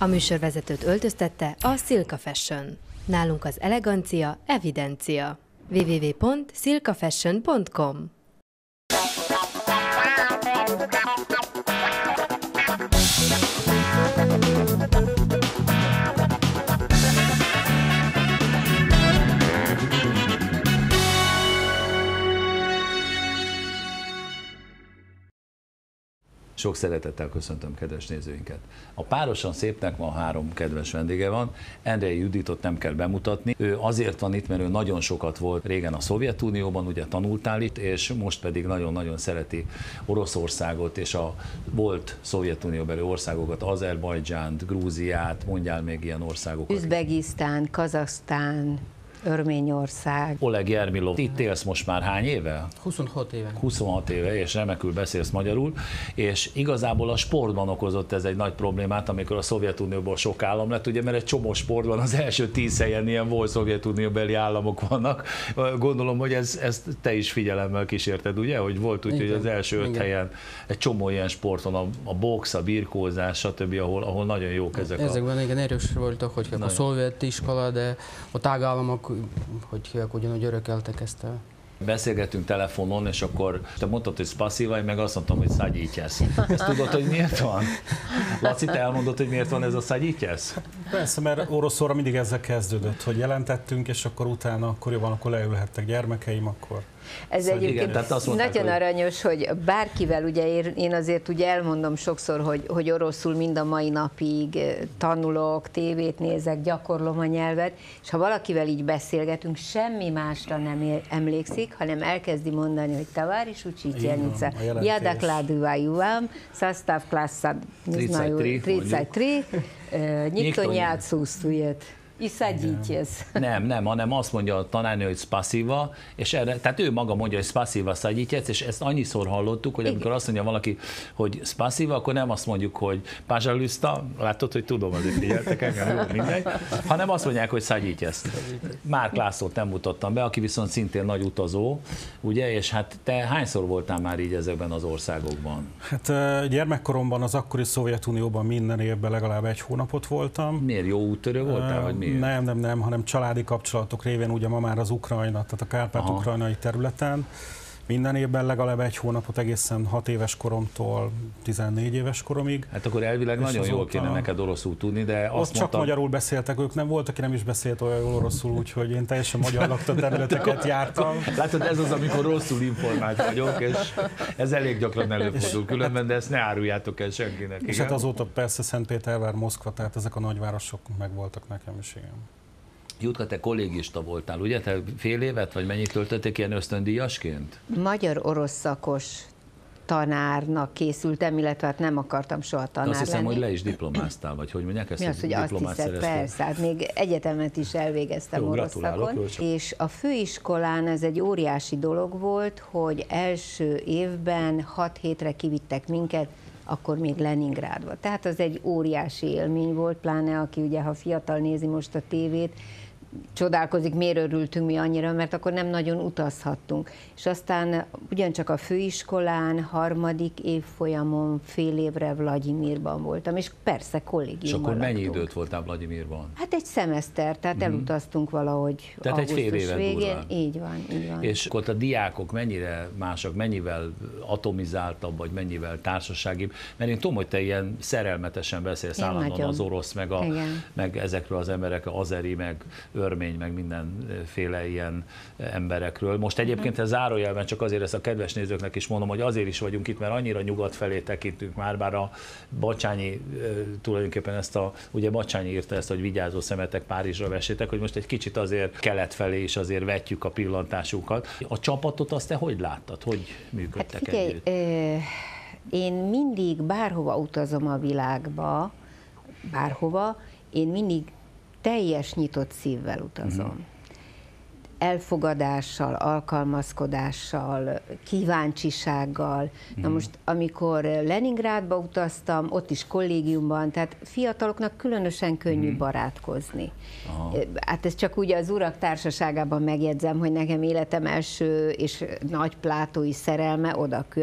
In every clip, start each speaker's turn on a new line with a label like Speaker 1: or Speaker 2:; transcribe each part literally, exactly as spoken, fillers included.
Speaker 1: A műsorvezetőt öltöztette a Silka Fashion. Nálunk az elegancia evidencia. double-u double-u double-u pont silka fashion pont com
Speaker 2: Sok szeretettel köszöntöm kedves nézőinket. A Párosan Szépnek ma három kedves vendége van. Endrei Juditot nem kell bemutatni. Ő azért van itt, mert ő nagyon sokat volt régen a Szovjetunióban, ugye tanultál itt, és most pedig nagyon-nagyon szereti Oroszországot és a volt Szovjetunióbeli országokat, Azerbajdzsánt, Grúziát, mondjál még ilyen országokat.
Speaker 3: Üzbegisztán, Kazahsztán, Örményország.
Speaker 2: Oleg Jermilov, itt élsz most már hány éve?
Speaker 4: huszonhat éve.
Speaker 2: huszonhat éve, és remekül beszélsz magyarul, és igazából a sportban okozott ez egy nagy problémát, amikor a Szovjetunióból sok állam lett, ugye, mert egy csomó sportban az első tíz helyen ilyen volt Szovjetunióbeli államok vannak. Gondolom, hogy ez, ezt te is figyelemmel kísérted, ugye, hogy volt úgy, igen, hogy az első öt igen. helyen egy csomó ilyen sporton, a, a box, a birkózás, stb., ahol, ahol nagyon jók ezek.
Speaker 4: Ezekben a... igen erős voltak, hogy nagyon. A szovjet iskola, de a tagállamok, hogy ugyanúgy örökeltek ezt el.
Speaker 2: Beszélgettünk telefonon, és akkor te mondtad, hogy spasivaj, meg azt mondtam, hogy szagyítjász. Ezt tudod, hogy miért van? Laci, te elmondod, hogy miért van ez a szagyítjász?
Speaker 5: Persze, mert oroszóra mindig ezzel kezdődött, hogy jelentettünk, és akkor utána, akkor jó van, akkor leülhettek gyermekeim, akkor...
Speaker 3: Ez szóval egyébként igen, mondták, nagyon hogy... aranyos, hogy bárkivel, ugye én azért ugye elmondom sokszor, hogy, hogy oroszul mind a mai napig tanulok, tévét nézek, gyakorlom a nyelvet, és ha valakivel így beszélgetünk, semmi másra nem emlékszik, hanem elkezdi mondani, hogy taváris učitelnica, ja dokladываю вам состав класса, не знаю, тридцать три, никто не отсутствует.
Speaker 2: Nem, nem, hanem azt mondja a tanárnő, hogy spasiva, és erre, tehát ő maga mondja, hogy spasiva szagyítjec, és ezt annyiszor hallottuk, hogy amikor azt mondja valaki, hogy spasiva, akkor nem azt mondjuk, hogy pázsalüszta, látod, hogy tudom, azért figyeltek engem, jó, mindegy, hanem azt mondják, hogy szagyítjec. Márk Lászlót nem mutattam be, aki viszont szintén nagy utazó, ugye, és hát te hányszor voltál már így ezekben az országokban?
Speaker 5: Hát gyermekkoromban az akkori Szovjetunióban minden évben legalább egy hónapot voltam.
Speaker 2: Miért, jó úttörő voltál, vagy miért?
Speaker 5: Nem, nem, nem, hanem családi kapcsolatok révén, ugye ma már az Ukrajna, tehát a kárpát-ukrajnai területen. Minden évben legalább egy hónapot egészen hat éves koromtól tizennégy éves koromig.
Speaker 2: Hát akkor elvileg és nagyon jól kéne neked oroszul tudni, de azt
Speaker 5: mondtam... csak magyarul beszéltek, ők nem volt, aki nem is beszélt olyan jól oroszul, úgyhogy én teljesen magyar lakta területeket jártam.
Speaker 2: Látod, ez az, amikor rosszul informált vagyok, és ez elég gyakran előfordul különben, de ezt ne áruljátok el senkinek.
Speaker 5: És igen? Hát azóta persze Szentpétervár, Moszkva, tehát ezek a nagyvárosok megvoltak nekem is, igen.
Speaker 2: Jutka, te kollégista voltál, ugye? Te fél évet, vagy mennyit töltötték ilyen ösztöndíjasként?
Speaker 3: Magyar-orosz szakos tanárnak készültem, illetve hát nem akartam soha tanár
Speaker 2: lenni. Azt hiszem,
Speaker 3: lenni.
Speaker 2: hogy le is diplomáztál, vagy hogy mondják ezt?
Speaker 3: Mi az, hogy azt hiszed, persze, hát még egyetemet is elvégeztem orosz szakon. És a főiskolán ez egy óriási dolog volt, hogy első évben hat hétre kivittek minket, akkor még Leningrádba. Tehát az egy óriási élmény volt, pláne aki ugye, ha fiatal nézi most a tévét, csodálkozik, miért örültünk mi annyira, mert akkor nem nagyon utazhattunk. És aztán ugyancsak a főiskolán, harmadik évfolyamon fél évre Vlagyimirban voltam, és persze kollégiumban.
Speaker 2: És akkor mennyi
Speaker 3: laktunk.
Speaker 2: időt voltál Vlagyimirban?
Speaker 3: Hát egy szemeszter, tehát mm. elutaztunk valahogy
Speaker 2: tehát
Speaker 3: augusztus
Speaker 2: egy fél évet
Speaker 3: végén.
Speaker 2: durván.
Speaker 3: Így van, így van.
Speaker 2: És akkor a diákok mennyire mások, mennyivel atomizáltabb, vagy mennyivel társaságibb? Mert én tudom, hogy te ilyen szerelmetesen beszélsz én állandóan nagyon. Az orosz, meg, a, meg ezekről az emberek, az azeri, meg örmény, meg mindenféle ilyen emberekről. Most egyébként ez zárójelben csak azért ezt a kedves nézőknek is mondom, hogy azért is vagyunk itt, mert annyira nyugat felé tekintünk már, bár a Bacsányi tulajdonképpen ezt a, ugye Bacsányi írta ezt, hogy vigyázó szemetek, Párizsra vessétek, hogy most egy kicsit azért kelet felé is azért vetjük a pillantásunkat. A csapatot azt te hogy láttad? Hogy működtek hát figyelj, együtt?
Speaker 3: Ö, én mindig bárhova utazom a világba, bárhova, én mindig teljes nyitott szívvel utazom. Uh-huh. Elfogadással, alkalmazkodással, kíváncsisággal. Uh-huh. Na most, amikor Leningrádba utaztam, ott is kollégiumban, tehát fiataloknak különösen könnyű uh-huh. barátkozni. Aha. Hát ez csak ugye az urak társaságában megjegyzem, hogy nekem életem első és nagy plátói szerelme oda köt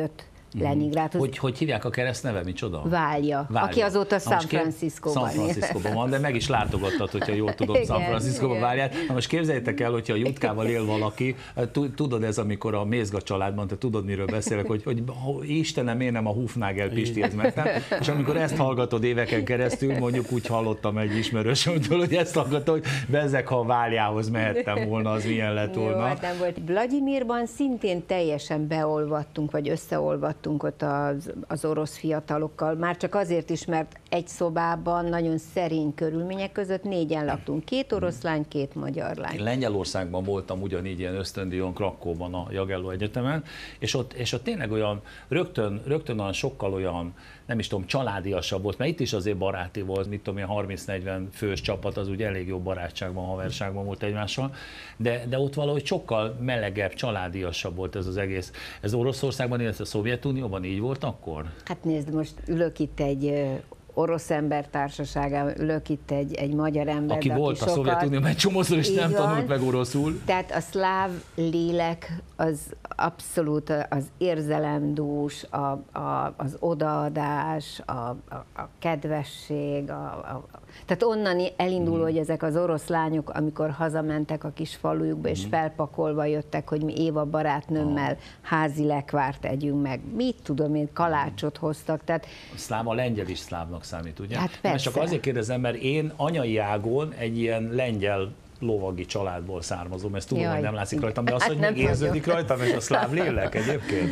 Speaker 3: Leningrádhoz.
Speaker 2: Hogy, hogy hívják a keresztneve, micsoda?
Speaker 3: Válja, Válja. Aki azóta San Franciscóban.
Speaker 2: San Franciscóban van, de meg is látogattad, hogyha jól tudom, igen, San Franciscóban Válját. Na most képzeljétek el, hogyha a Jutkával él valaki, tudod ez, amikor a Mézga családban, te tudod, miről beszélek, hogy, hogy Istenem, én nem a Hufnagel Pistihez mentem, és amikor ezt hallgatod éveken keresztül, mondjuk úgy hallottam egy ismerősömtől, hogy ezt hallgatta, hogy bezzeg, ha a Váljához mehettem volna, az milyen lett volna. Jó,
Speaker 3: hát nem volt. Vlagyimirban szintén teljesen beolvadtunk, vagy összeolvadtunk ott az, az orosz fiatalokkal, már csak azért is, mert egy szobában nagyon szerény körülmények között négyen laktunk, két oroszlány, két magyar lány.
Speaker 2: Én Lengyelországban voltam ugyanígy ilyen ösztöndíjon Krakóban a Jagelló Egyetemen, és ott, és ott tényleg olyan rögtön, rögtön olyan sokkal olyan, nem is tudom, családiasabb volt, mert itt is azért baráti volt, mit tudom, ilyen harminc-negyven fős csapat, az ugye elég jó barátságban, haverságban volt egymással, de, de ott valahogy sokkal melegebb, családiasabb volt ez az egész. Ez Oroszországban, illetve a Szovjetunióban így volt akkor?
Speaker 3: Hát nézd, most ülök itt egy orosz ember társaságában, ülök itt egy, egy magyar ember,
Speaker 2: aki volt aki a sokat, Szovjetunióban egy csomószor, és nem van, tanult meg oroszul.
Speaker 3: Tehát a szláv lélek az abszolút az érzelemdús, a, a, az odaadás, a, a, a kedvesség, a, a, tehát onnan elindul, mm. hogy ezek az orosz lányok, amikor hazamentek a kis falujukba, mm. és felpakolva jöttek, hogy mi Éva barátnőmmel ah. házi lekvárt együnk meg. Mit tudom én, kalácsot hoztak. Tehát...
Speaker 2: A szláv, a lengyel is szlávnak számít, ugye?
Speaker 3: Hát persze.
Speaker 2: Csak azért kérdezem, mert én anyai ágon egy ilyen lengyel lovagi családból származom, ezt tudom, Jaj, hogy nem látszik rajtam, de azt, hát hogy még érződik rajtam, és a szláv lélek egyébként?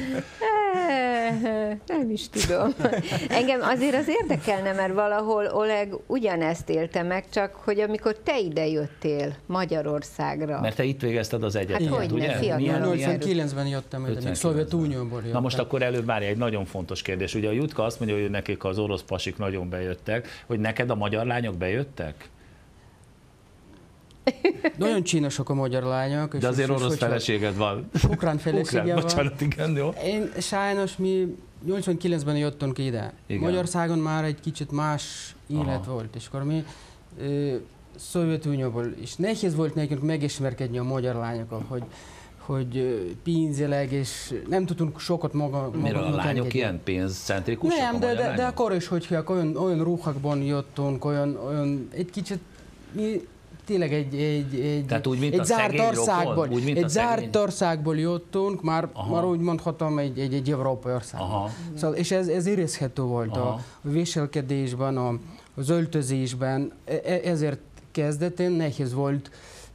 Speaker 3: Nem is tudom. Engem azért az érdekelne, mert valahol Oleg ugyanezt élte meg, csak hogy amikor te ide jöttél Magyarországra.
Speaker 2: Mert te itt végezted az egyetemet,
Speaker 3: hát,
Speaker 2: ugye?
Speaker 4: nyolcvankilencben jöttem ide, Szovjetunióból jöttem.
Speaker 2: Na most akkor előbb várj, egy nagyon fontos kérdés. Ugye a Jutka azt mondja, hogy nekik az orosz pasik nagyon bejöttek, hogy neked a magyar lányok bejöttek?
Speaker 4: Nagyon csínosok a magyar lányok. És
Speaker 2: de azért
Speaker 4: és
Speaker 2: orosz
Speaker 4: hogyha...
Speaker 2: feleséged van.
Speaker 4: Ukrán felesége van.
Speaker 2: Bocsánat, igen, jó.
Speaker 4: Én sajnos mi nyolcvankilencben jöttünk ide. Igen. Magyarországon már egy kicsit más élet Aha. volt, és akkor mi ö, Szovjetunióból is nehéz volt nekünk megismerkedni a magyar lányokkal, hogy hogy pénzileg, és nem tudtunk sokat maga...
Speaker 2: Miről a lányok engedni. Ilyen pénzcentrikusak?
Speaker 4: Nem, de, de, de akkor is, hogy olyan, olyan ruhákban jöttünk, olyan, olyan egy kicsit mi tényleg egy, egy, egy,
Speaker 2: úgy,
Speaker 4: egy zárt országból,
Speaker 2: úgy,
Speaker 4: egy zárt országból jöttünk, már, már úgy mondhatom, egy, egy, egy európai országból. Szóval, és ez, ez érezhető volt Aha. a viselkedésben, a, az öltözésben, ezért kezdetén nehéz volt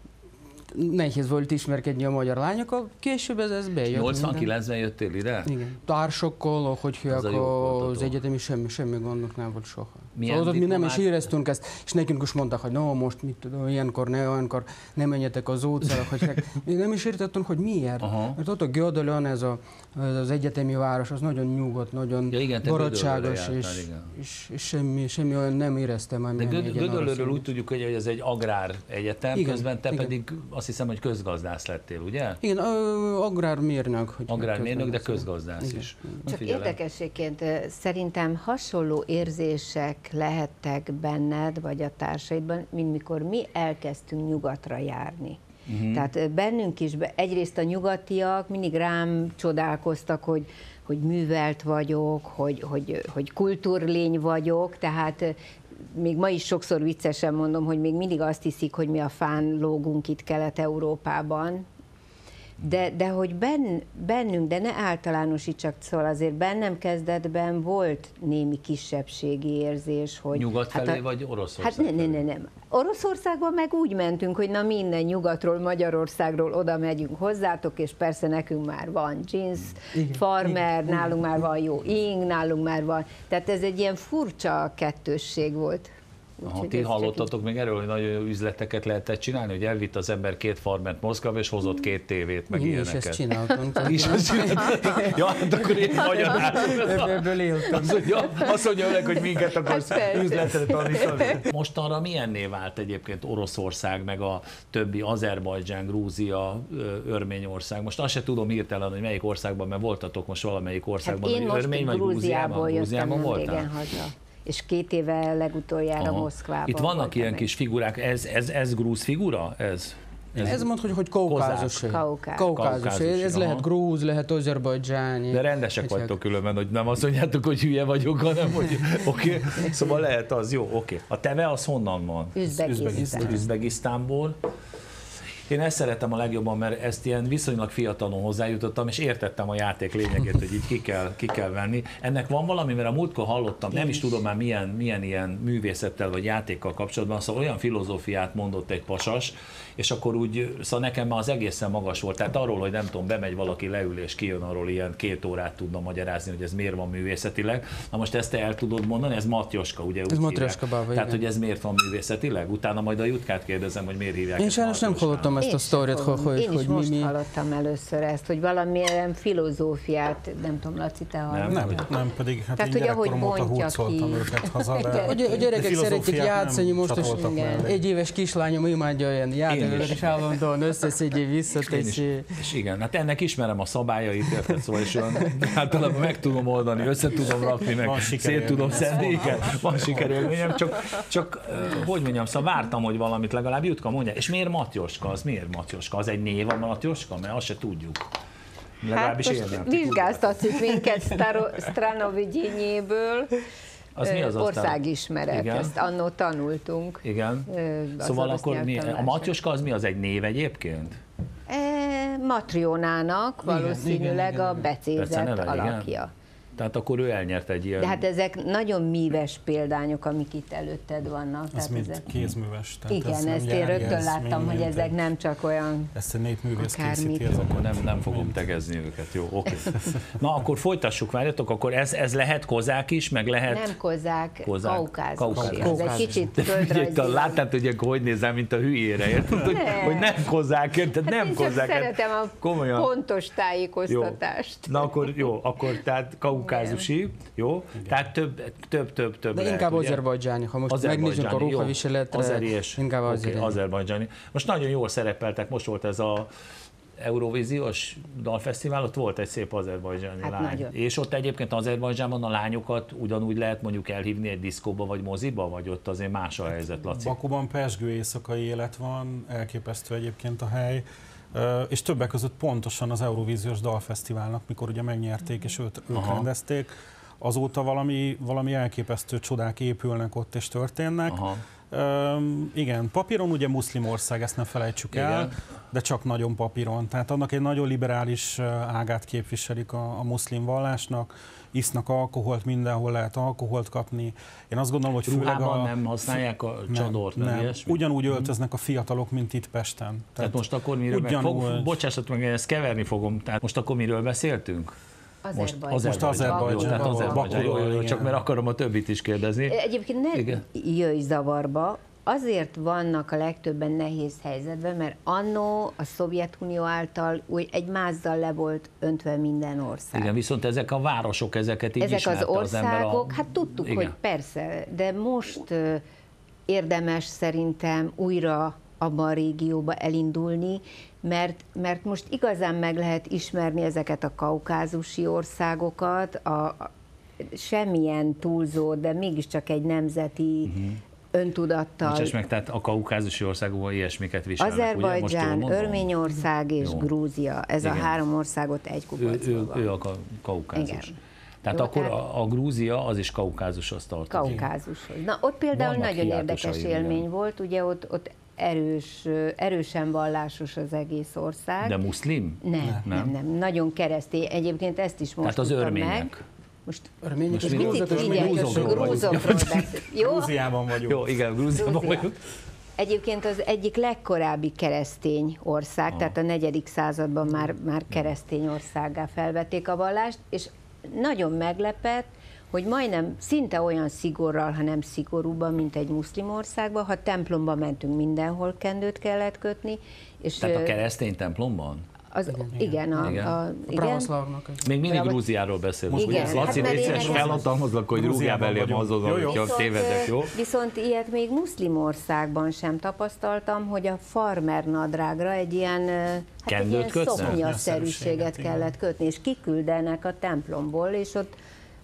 Speaker 4: nehéz volt ismerkedni a magyar lányokkal, később ez, ez bejött.
Speaker 2: nyolcvankilencben jöttél ide?
Speaker 4: Igen. Társokkal, hogy az, az egyetemi semmi, semmi gondok nem volt soha. Szóval ott mi nem is éreztünk ezt, és nekünk is mondták, hogy no, most mit tudom, ilyenkor, ne olyankor, nem menjetek az utcára, hogy mi nem is értettünk, hogy miért. Aha. Mert ott a Gödöllön, ez a, az egyetemi város, az nagyon nyugodt, nagyon ja, igen, barátságos, és, és, és semmi, semmi olyan nem éreztem.
Speaker 2: De Gödöllőről úgy tudjuk, hogy ez egy agrár egyetem, igen, közben te igen. pedig azt hiszem, hogy közgazdász lettél, ugye?
Speaker 4: Igen, agrármérnök.
Speaker 2: Agrármérnök, de közgazdász igen. is.
Speaker 3: Csak érdekességként szerintem hasonló érzések lehettek benned, vagy a társaidban, mint mikor mi elkezdtünk nyugatra járni. Uh-huh. Tehát bennünk is, egyrészt a nyugatiak mindig rám csodálkoztak, hogy, hogy művelt vagyok, hogy, hogy, hogy kultúrlény vagyok, tehát még ma is sokszor viccesen mondom, hogy még mindig azt hiszik, hogy mi a fán lógunk itt Kelet-Európában, de, de hogy benn, bennünk, de ne általánosítsak, szóval azért bennem kezdetben volt némi kisebbségi érzés, hogy...
Speaker 2: Nyugat felé hát a, vagy Oroszország
Speaker 3: Hát nem, nem, nem, nem. Oroszországban meg úgy mentünk, hogy na minden nyugatról, Magyarországról oda megyünk hozzátok, és persze nekünk már van jeans, igen, farmer, igen, nálunk igen. már van jó ing, nálunk már van. Tehát ez egy ilyen furcsa kettősség volt.
Speaker 2: Aha, ti hallottatok így... még erről, hogy nagyon jó üzleteket lehetett csinálni, hogy elvitt az ember két farmert Moszkvába, és hozott két tévét, meg
Speaker 4: mi
Speaker 2: ilyeneket.
Speaker 4: Mi is ezt csináltunk.
Speaker 2: is ezt csináltunk. Ja, hát akkor én magyarázom.
Speaker 4: Ebből éltem.
Speaker 2: Azt mondja, azt mondja meg, hogy minket akarsz üzletre tanítani. Mostanra milyenné vált egyébként Oroszország, meg a többi Azerbajdzsán, Grúzia, Örményország? Most azt se tudom hirtelen, hogy melyik országban, mert voltatok most valamelyik országban,
Speaker 3: hát
Speaker 2: hogy Örmény vagy Grúziában?
Speaker 3: Grúziában voltál? És két éve legutoljára Aha. Moszkvában.
Speaker 2: Itt vannak ilyen meg. Kis figurák, ez, ez, ez grúz figura? Ez?
Speaker 4: Ez, ez mond, hogy, hogy kaukázus.
Speaker 3: Kaukázus.
Speaker 4: Kaukázus. Ez lehet grúz, lehet azerbajdzsáni.
Speaker 2: De rendesek vagytok különben, hogy nem azt mondjátok, hogy hülye vagyok, hanem hogy oké. Okay. Szóval lehet az, jó, oké. Okay. A teve az honnan van?
Speaker 3: Üzbegisztán.
Speaker 2: Üzbegisztánból. Én ezt szeretem a legjobban, mert ezt ilyen viszonylag fiatalon hozzájutottam, és értettem a játék lényegét, hogy így ki kell, ki kell venni. Ennek van valami, mert a múltkor hallottam, nem is tudom már milyen, milyen ilyen művészettel vagy játékkal kapcsolatban, szóval olyan filozófiát mondott egy pasas, és akkor úgy, szóval nekem már az egészen magas volt. Tehát arról, hogy nem tudom, bemegy valaki, leül és kijön, arról ilyen két órát tudna magyarázni, hogy ez miért van művészetileg. Na most ezt te el tudod mondani, ez Matyoska, ugye?
Speaker 4: Ez Matyoska bába,
Speaker 2: Tehát, igen. Hogy ez miért van művészetileg? Utána majd a Jutkát kérdezem, hogy miért hívják.
Speaker 4: Én sajnos nem hallottam ezt a sztorit, hogy,
Speaker 3: Én is
Speaker 4: hogy
Speaker 3: most
Speaker 4: mi, mi...
Speaker 3: hallottam először ezt, hogy valamilyen filozófiát, nem tudom, Laci, te hallottál?
Speaker 5: Nem, nem, nem, pedig hát
Speaker 3: tehát,
Speaker 5: én gyerekkorom óta hurcoltam őket haza, de
Speaker 4: a gyerekek szeretik játszani, most is egy éves kislányom imádja olyan játékokat, és állandóan összeszedjé, visszateszi.
Speaker 2: És igen, hát ennek ismerem a szabályait, érted, szóval és olyan, általában meg tudom oldani, össze tudom rakni, meg szét tudom szedni, igen, van sikerélményem, csak, csak hogy mondjam, szóval vártam, hogy valamit legalább Jutka mondja, és miért Matyoska, az miért Matyoska? Az egy név a Matyoska? Mert azt se tudjuk.
Speaker 3: Legalábbis hát most vizsgáztatszik minket Stranovigyényéből.
Speaker 2: Az mi az
Speaker 3: országismeret, ezt annó tanultunk.
Speaker 2: Igen. Szóval akkor mi, a Matyoska az mi, az egy név egyébként?
Speaker 3: E, Matrionának valószínűleg igen, igen, a becézett
Speaker 2: neve,
Speaker 3: alakja.
Speaker 2: Igen. Tehát akkor ő elnyert egy ilyen...
Speaker 3: De hát ezek nagyon míves példányok, amik itt előtted vannak.
Speaker 5: Ez mind
Speaker 3: ezek...
Speaker 5: kézműves.
Speaker 3: Igen, ez ezt én rögtön ez láttam, hogy ezek egy... nem csak olyan...
Speaker 5: Ezt egy népművész készíti, ez
Speaker 2: akkor nem, nem fogom tegezni őket. Jó, oké. Okay. Na akkor folytassuk, várjatok, akkor ez, ez lehet kozák is, meg lehet...
Speaker 3: Nem kozák, kozák. Kaukázus.
Speaker 2: Kaukázus.
Speaker 3: Ez egy kicsit földrajzi.
Speaker 2: Láttad, hogy hogy nézem, mint a hülyére, érted? Ne. Hogy nem kozák, érted?
Speaker 3: Hát
Speaker 2: nem
Speaker 3: én
Speaker 2: kozák.
Speaker 3: szeretem a komolyan. Pontos tájékoztatást.
Speaker 2: Jó. Na akkor jó, akkor tehát kaukázusi, jó? Igen. Tehát több, több, több, több
Speaker 4: de lehet, inkább azerbajdzsáni, ha most megnézzük a ruhaviseletre, inkább
Speaker 2: okay, azerbajdzsáni. Most nagyon jól szerepeltek, most volt ez a Eurovíziós dalfesztivál, ott volt egy szép azerbajdzsáni hát lány. Nagyon. És ott egyébként Azerbajdzsánban a lányokat ugyanúgy lehet mondjuk elhívni egy diszkóba vagy moziba, vagy ott azért más a helyzet, Laci?
Speaker 5: Bakuban pezsgő éjszakai élet van, elképesztő egyébként a hely. És többek között pontosan az Eurovíziós dalfesztiválnak, mikor ugye megnyerték és őt, ők Aha. rendezték, azóta valami, valami elképesztő csodák épülnek ott és történnek. Aha. Üm, igen, papíron ugye muszlim ország, ezt ne felejtsük el, igen. De csak nagyon papíron. Tehát annak egy nagyon liberális ágát képviselik a, a muszlim vallásnak, isznak alkoholt, mindenhol lehet alkoholt kapni. Én azt gondolom, hogy főleg
Speaker 2: a... nem használják a csadort, nem, nem.
Speaker 5: Ugyanúgy öltöznek a fiatalok, mint itt Pesten. Tehát,
Speaker 2: Tehát most akkor miről ugyanúgy... meg fog, bocsássatok meg, én ezt keverni fogom. Tehát most akkor miről beszéltünk?
Speaker 3: Azerbajdzsán.
Speaker 2: Most Azerbajdzsán. Csak mert akarom a többit is kérdezni.
Speaker 3: Egyébként ne Igen. jöjj zavarba, azért vannak a legtöbben nehéz helyzetben, mert annó a Szovjetunió által úgy egy mázzal le volt öntve minden ország.
Speaker 2: Igen, viszont ezek a városok, ezeket így
Speaker 3: Ezek az országok,
Speaker 2: az ember a...
Speaker 3: hát tudtuk, Igen. hogy persze, de most uh, érdemes szerintem újra abban a régióba elindulni, mert, mert most igazán meg lehet ismerni ezeket a kaukázusi országokat, a, a, semmilyen túlzó, de mégiscsak egy nemzeti uh-huh. öntudattal.
Speaker 2: Bocsáss meg, tehát a kaukázusi országokban ilyesmiket viselnek,
Speaker 3: Azerbajdzsán, Örményország és Jó. Grúzia, ez Igen. a három országot egy kupacban
Speaker 2: ő, ő, ő a kaukázus. Igen. Tehát Jó, akkor tehát a, a Grúzia az is kaukázushoz tartozik.
Speaker 3: Kaukázushoz. Na ott például Vannak nagyon érdekes élmény igen. volt, ugye ott, ott erős, erősen vallásos az egész ország.
Speaker 2: De muszlim?
Speaker 3: Nem, nem, nem, nem. Nagyon keresztény. Egyébként ezt is most
Speaker 2: Tehát az örmények. Meg.
Speaker 3: Most
Speaker 4: örmények,
Speaker 3: most picit grúzokról Jó?
Speaker 5: Grúziában vagyunk.
Speaker 2: Jó, igen, Grúziában
Speaker 3: Grúzia.
Speaker 2: vagyunk.
Speaker 3: Egyébként az egyik legkorábbi keresztény ország, ah. tehát a negyedik században már, már keresztény országgá felvették a vallást, és nagyon meglepett, hogy majdnem szinte olyan szigorral, ha nem szigorúban, mint egy muszlim országban, ha templomba mentünk, mindenhol kendőt kellett kötni. És
Speaker 2: Tehát a keresztény templomban?
Speaker 3: Az, igen, a,
Speaker 2: igen.
Speaker 3: A, a,
Speaker 4: a pravaszlávnak.
Speaker 2: Még mindig Brava... Grúziáról beszélünk.
Speaker 3: Igen.
Speaker 2: Laci,
Speaker 3: hát,
Speaker 2: létszes felhatalmazlak, hogy rúgjál belém azonnal, hogyha tévedek, jó?
Speaker 3: Viszont ilyet még muszlim országban sem tapasztaltam, hogy a farmer nadrágra egy ilyen, hát egy ilyen szoknyaszerűséget kellett kötni, és kiküldenek a templomból, és ott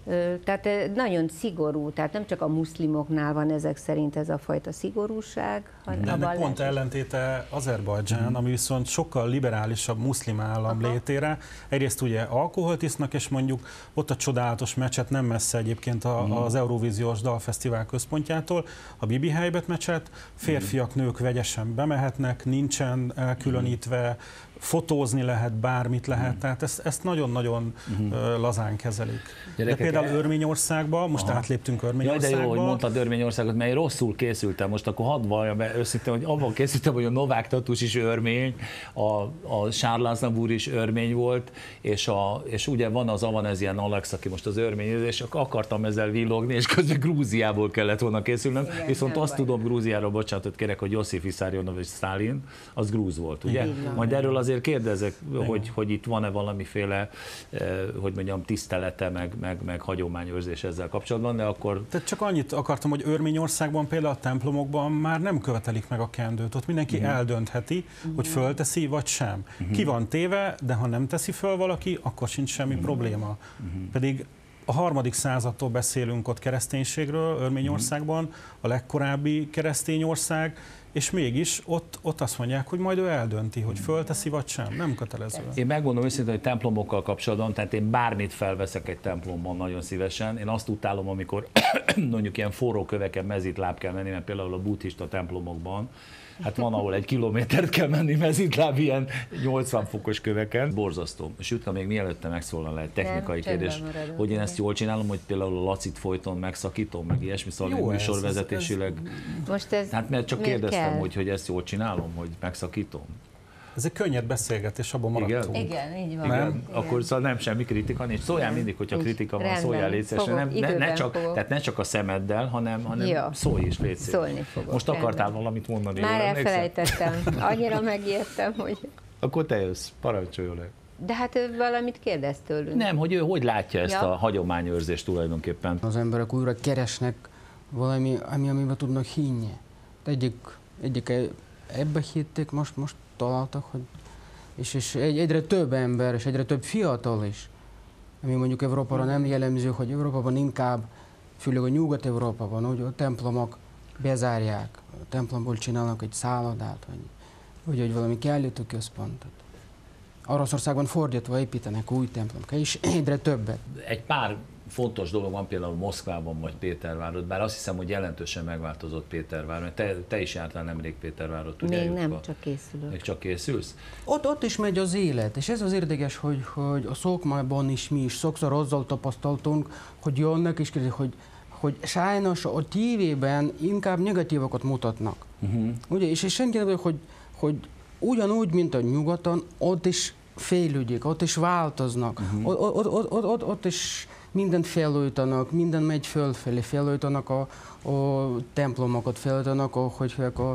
Speaker 3: Tehát nagyon szigorú, tehát nem csak a muszlimoknál van ezek szerint ez a fajta szigorúság, hanem
Speaker 5: de
Speaker 3: a
Speaker 5: ennek pont ellentéte Azerbajdzsán, ami viszont sokkal liberálisabb muszlim állam Aha. létére. Egyrészt ugye alkoholt isznak, és mondjuk ott a csodálatos mecset nem messze egyébként a, mm. az Eurovíziós Dalfesztivál központjától, a Bibi Helybet mecset, férfiak, mm. nők vegyesen bemehetnek, nincsen elkülönítve, fotózni lehet, bármit lehet, mm. tehát ezt, ezt nagyon-nagyon mm. lazán kezelik. Gyerekek, de például el... Örményországban, most Aha. átléptünk Örményországba.
Speaker 2: Jaj, de jó, hogy mondtad Örményországot, mert én rosszul készültem, most akkor hadd valljam be őszintén, hogy abban készültem, hogy a Novák Tatus is örmény, a, a Charles Aznavour is örmény volt, és, a, és ugye van az Avanesyan Alex, aki most az örmény, és akartam ezzel villogni, és közben Grúziából kellett volna készülnöm, igen, viszont azt baj. tudom Grúziáról, bocsánatot kérek, hogy Josif Vissarionovics Sztálin, az grúz volt, ugye? Igen. Majd erről azért kérdezek, hogy, hogy itt van-e valamiféle, hogy mondjam, tisztelete, meg, meg, meg hagyományőrzés ezzel kapcsolatban, de akkor...
Speaker 5: Tehát csak annyit akartam, hogy Örményországban például a templomokban már nem követelik meg a kendőt, ott mindenki uh-huh. eldöntheti, uh-huh. hogy fölteszi vagy sem. Uh-huh. Ki van téve, de ha nem teszi föl valaki, akkor sincs semmi uh-huh. probléma. Uh-huh. Pedig a harmadik századtól beszélünk ott kereszténységről Örményországban, a legkorábbi keresztény ország, és mégis ott, ott azt mondják, hogy majd ő eldönti, hogy fölteszi vagy sem, nem kötelező.
Speaker 2: Én megmondom őszintén, hogy templomokkal kapcsolatban, tehát én bármit felveszek egy templomban nagyon szívesen. Én azt utálom, amikor mondjuk ilyen forró köveken mezitláb kell menni, mert például a buddhista templomokban, hát van, ahol egy kilométert kell menni mezitláb ilyen nyolcvan fokos köveken. Borzasztó. És Jutka, még mielőtt te megszólal egy technikai nem, kérdés, hogy én ezt jól csinálom, hogy például a Lacit folyton megszakítom, meg ilyesmi, szóval jó, műsorvezetésileg.
Speaker 3: Most ez
Speaker 2: hát mert csak kérdeztem, hogy, hogy ezt jól csinálom, hogy megszakítom.
Speaker 5: Ez egy könnyed beszélgetés, abban maradtunk.
Speaker 3: Igen, így van.
Speaker 2: Nem? Igen. Akkor szóval nem semmi kritika nincs. Szóljál mindig, hogyha kritika van, szóljál légy szívesen. Nem, ne, ne csak, tehát ne csak a szemeddel, hanem, hanem szólj is, légy szíves.
Speaker 3: Szólni fogok.
Speaker 2: Most akartál rendben. valamit mondani?
Speaker 3: Már elfelejtettem. Annyira megijedtem, hogy...
Speaker 2: Akkor te jössz, parancsoljon le.
Speaker 3: De hát ő valamit kérdez tőlünk.
Speaker 2: Nem, hogy ő hogy látja ezt ja. a hagyományőrzést tulajdonképpen.
Speaker 4: Az emberek újra keresnek valami, ami, amiben tudnak hinni. Egyik, egyik ebbe hitték, most, most találtak, hogy és, és egy, egyre több ember, és egyre több fiatal is, ami mondjuk Európára nem jellemző, hogy Európában inkább, főleg a Nyugat-Európában, hogy a templomok bezárják, a templomból csinálnak egy szállodát, vagy, vagy, vagy valami kiállító központot. Oroszországban fordítva építenek új templomokat, és egyre többet.
Speaker 2: Egy pár fontos dolog van például Moszkvában vagy Pétervárod, bár azt hiszem, hogy jelentősen megváltozott Pétervár, mert te, te is jártál nemrég Pétervárot, ugye?
Speaker 3: Még nem, csak készülök.
Speaker 2: Még csak készülsz?
Speaker 4: Ott, ott is megy az élet, és ez az érdekes, hogy, hogy a szakmában is mi is sokszor azzal tapasztaltunk, hogy jönnek és kérdezik, hogy, hogy sajnos a tévében inkább negatívakat mutatnak. Uh-huh. Ugye, és, és senki nem hogy, hogy ugyanúgy, mint a nyugaton, ott is fejlődik, ott is változnak, uh-huh. ott, ott, ott, ott, ott, ott is mindent felújítanak, minden megy fölfelé, felújítanak a, a templomokat, felújítanak a, hogy a,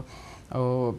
Speaker 4: a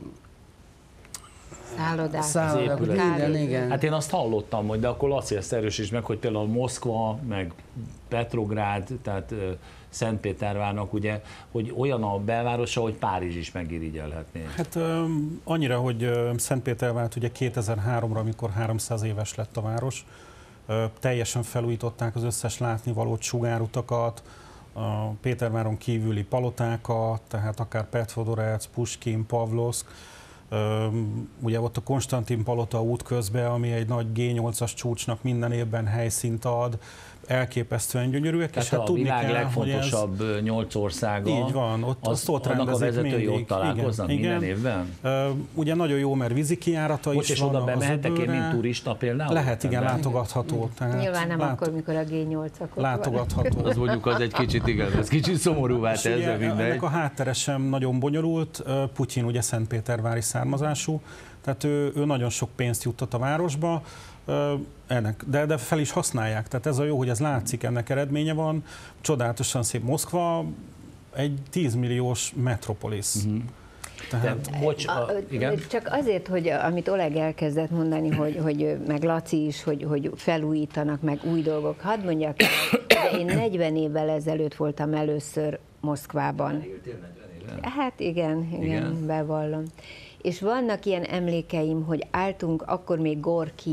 Speaker 3: szállodák,
Speaker 2: szállodák
Speaker 4: minden, igen.
Speaker 2: Hát én azt hallottam, hogy de akkor Laci ezt erősíts meg, hogy például Moszkva, meg Petrográd, tehát uh, Szentpétervárnak, ugye, hogy olyan a belvárosa, hogy Párizs is megirigyelhetné.
Speaker 5: Hát um, annyira, hogy uh, Szentpétervárt ugye kétezer-háromra, amikor háromszáz éves lett a város, uh, teljesen felújították az összes látnivalót, sugárutakat, a Péterváron kívüli palotákat, tehát akár Petrovorec, Puskin, Pavlovsk, Um, ugye ott a Konstantin palota útközben, ami egy nagy gé nyolcas csúcsnak minden évben helyszínt ad, elképesztően gyönyörűek.
Speaker 2: Tehát és hát a tudni világ kell, legfontosabb ez... nyolc országa,
Speaker 5: így van, ott,
Speaker 2: az,
Speaker 5: ott
Speaker 2: annak a vezetői
Speaker 5: mindig.
Speaker 2: ott találkoznak igen, minden
Speaker 5: igen.
Speaker 2: évben?
Speaker 5: Uh, ugye nagyon jó, mert vízi kijárata
Speaker 2: Bocs,
Speaker 5: is
Speaker 2: és
Speaker 5: van
Speaker 2: oda bemehetek én, mint turista például?
Speaker 5: Lehet, igen, látogatható. Tehát
Speaker 3: nyilván nem lát... akkor, mikor a gé nyolcak
Speaker 5: látogatható.
Speaker 2: Az mondjuk az egy kicsit, igen, ez kicsit szomorúvá tesz, de mindegy.
Speaker 5: Ennek a háttere sem nagyon bonyolult. Putyin ugye szentpétervári származású, tehát ő, ő nagyon sok pénzt juttat a városba, ennek, de, de fel is használják. Tehát ez a jó, hogy ez látszik, ennek eredménye van. Csodálatosan szép Moszkva, egy tízmilliós metropolis. Uh-huh.
Speaker 2: Tehát, de, bocs, a, igen?
Speaker 3: Csak azért, hogy amit Oleg elkezdett mondani, hogy, hogy meg Laci is, hogy, hogy felújítanak, meg új dolgok. Hadd mondjak, de én negyven évvel ezelőtt voltam először Moszkvában. Hát igen, igen, igen, bevallom. És vannak ilyen emlékeim, hogy álltunk, akkor még Gorki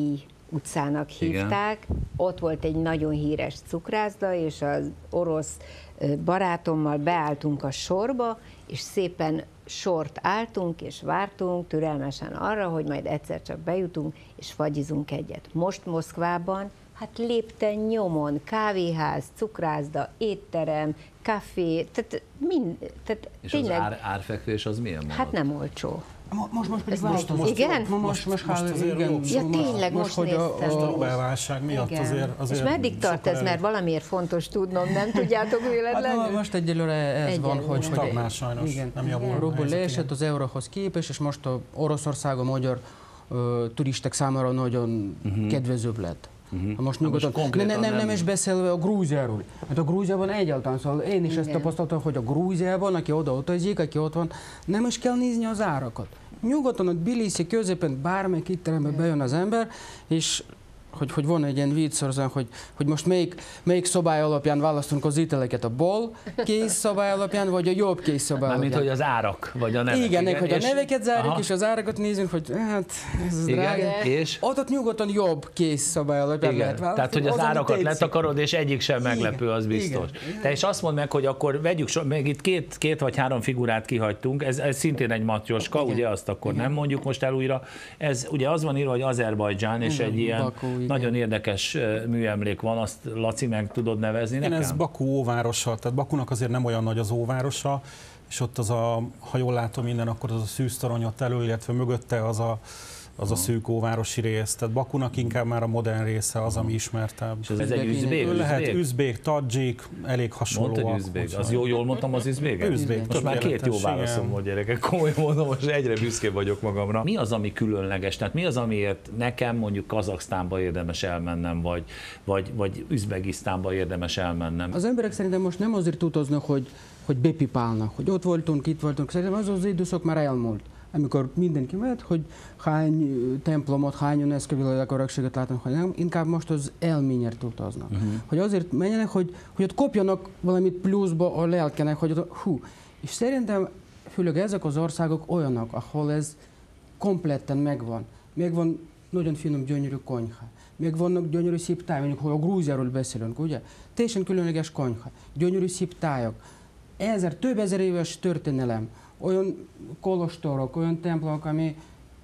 Speaker 3: utcának hívták. Igen. Ott volt egy nagyon híres cukrászda, és az orosz barátommal beálltunk a sorba, és szépen sort álltunk, és vártunk türelmesen arra, hogy majd egyszer csak bejutunk, és fagyizunk egyet. Most Moszkvában, hát lépten nyomon, kávéház, cukrászda, étterem, kafé, tehát mind, tehát
Speaker 2: és
Speaker 3: tényleg...
Speaker 2: az ár, árfekvés az milyen maradt?
Speaker 3: Hát nem olcsó.
Speaker 4: Most, most pedig változott.
Speaker 3: Most, igen?
Speaker 4: Most, most, most, most azért igen.
Speaker 3: Ja, tényleg, most, most néztem.
Speaker 5: A, a válság miatt azért, azért...
Speaker 3: És meddig tart ez, mert valamiért fontos tudnom, nem tudjátok véletlenül?
Speaker 4: Hát most egyelőre ez egyelőre. Van, hogy...
Speaker 5: Stagnál sajnos, igen, nem javul.
Speaker 4: A rubel leesett az euróhoz képest, és most a Oroszország a magyar uh, turisták számára nagyon uh-huh. kedvezőbb lett. Uh-huh. Most nyugodtan, most ne, nem, nem, nem is beszélve a Grúziáról. Hát a Grúziában egyáltalán, szóval én is igen. ezt tapasztaltam, hogy a Grúziában, aki oda utazik, aki ott van, nem is kell nézni az árakat. Nyugodtan a Tbilisi középen bármelyik étterembe bejön az ember, és hogy, hogy van egy ilyen vicc, hogy, hogy most melyik, melyik szabály alapján választunk az ételeket, a bol kész szabály alapján, vagy a jobb kész szabály alapján.
Speaker 2: Mármint, hogy az árak, vagy a nevek.
Speaker 4: Igen, igen, hogy és... a neveket zárjuk, és az árakat nézünk, hogy hát ez igen, drága.
Speaker 2: És?
Speaker 4: Ott, ott nyugodtan jobb kész szabály alapján
Speaker 2: igen.
Speaker 4: lehet választani.
Speaker 2: Tehát, hogy az, az árakat letakarod, és egyik sem igen. meglepő, az biztos. Igen. Te is azt mondd meg, hogy akkor vegyük, so, még itt két, két vagy három figurát kihagytunk, ez, ez szintén egy matyoska, igen. ugye azt akkor igen. nem mondjuk most el újra. Ez ugye az van írva, hogy Azerbajdzsán, és egy ilyen Bakú, nagyon érdekes műemlék van, azt Laci meg tudod nevezni nekem?
Speaker 5: Én ez Bakú óvárosa, tehát Bakunak azért nem olyan nagy az óvárosa, és ott az a, ha jól látom innen, akkor az a szűztorony ott elő, illetve mögötte az a, az a szűk óvárosi rész. Tehát Bakunak inkább már a modern része az, ami ismertebb.
Speaker 2: És ez egy üzbék?
Speaker 5: Lehet üzbék, tadzsik, elég hasonlóak.
Speaker 2: Mondta, üzbék. Az jó, jól mondtam az üzbéket?
Speaker 5: Üzbék.
Speaker 2: Most már két jó válaszom volt, gyerekek. Komolyan mondom, most egyre büszke vagyok magamra. Mi az, ami különleges? Tehát mi az, amiért nekem mondjuk Kazaksztánba érdemes elmennem, vagy, vagy, vagy Üzbegisztánba érdemes elmennem?
Speaker 4: Az emberek szerintem most nem azért utaznak, hogy, hogy bepipálnak, hogy ott voltunk, itt voltunk. Szerintem az az időszak már elmúlt. Amikor mindenki mehet, hogy hány templomot, hány UNESCO világörökséget örökséget látnak, hogy nem, inkább most az elményért utaznak. Uh-huh. Hogy azért menjenek, hogy, hogy ott kopjanak valamit pluszba a lelkenek, hogy ott, hú. És szerintem főleg ezek az országok olyanok, ahol ez kompletten megvan. Megvan nagyon finom, gyönyörű konyha. Meg vannak gyönyörű szép táj, mondjuk, ha a Grúziáról beszélünk, ugye? Teljesen különleges konyha, gyönyörű szép tájak. Ezer, több ezer éves történelem. Olyan kolostorok, olyan templomok, ami,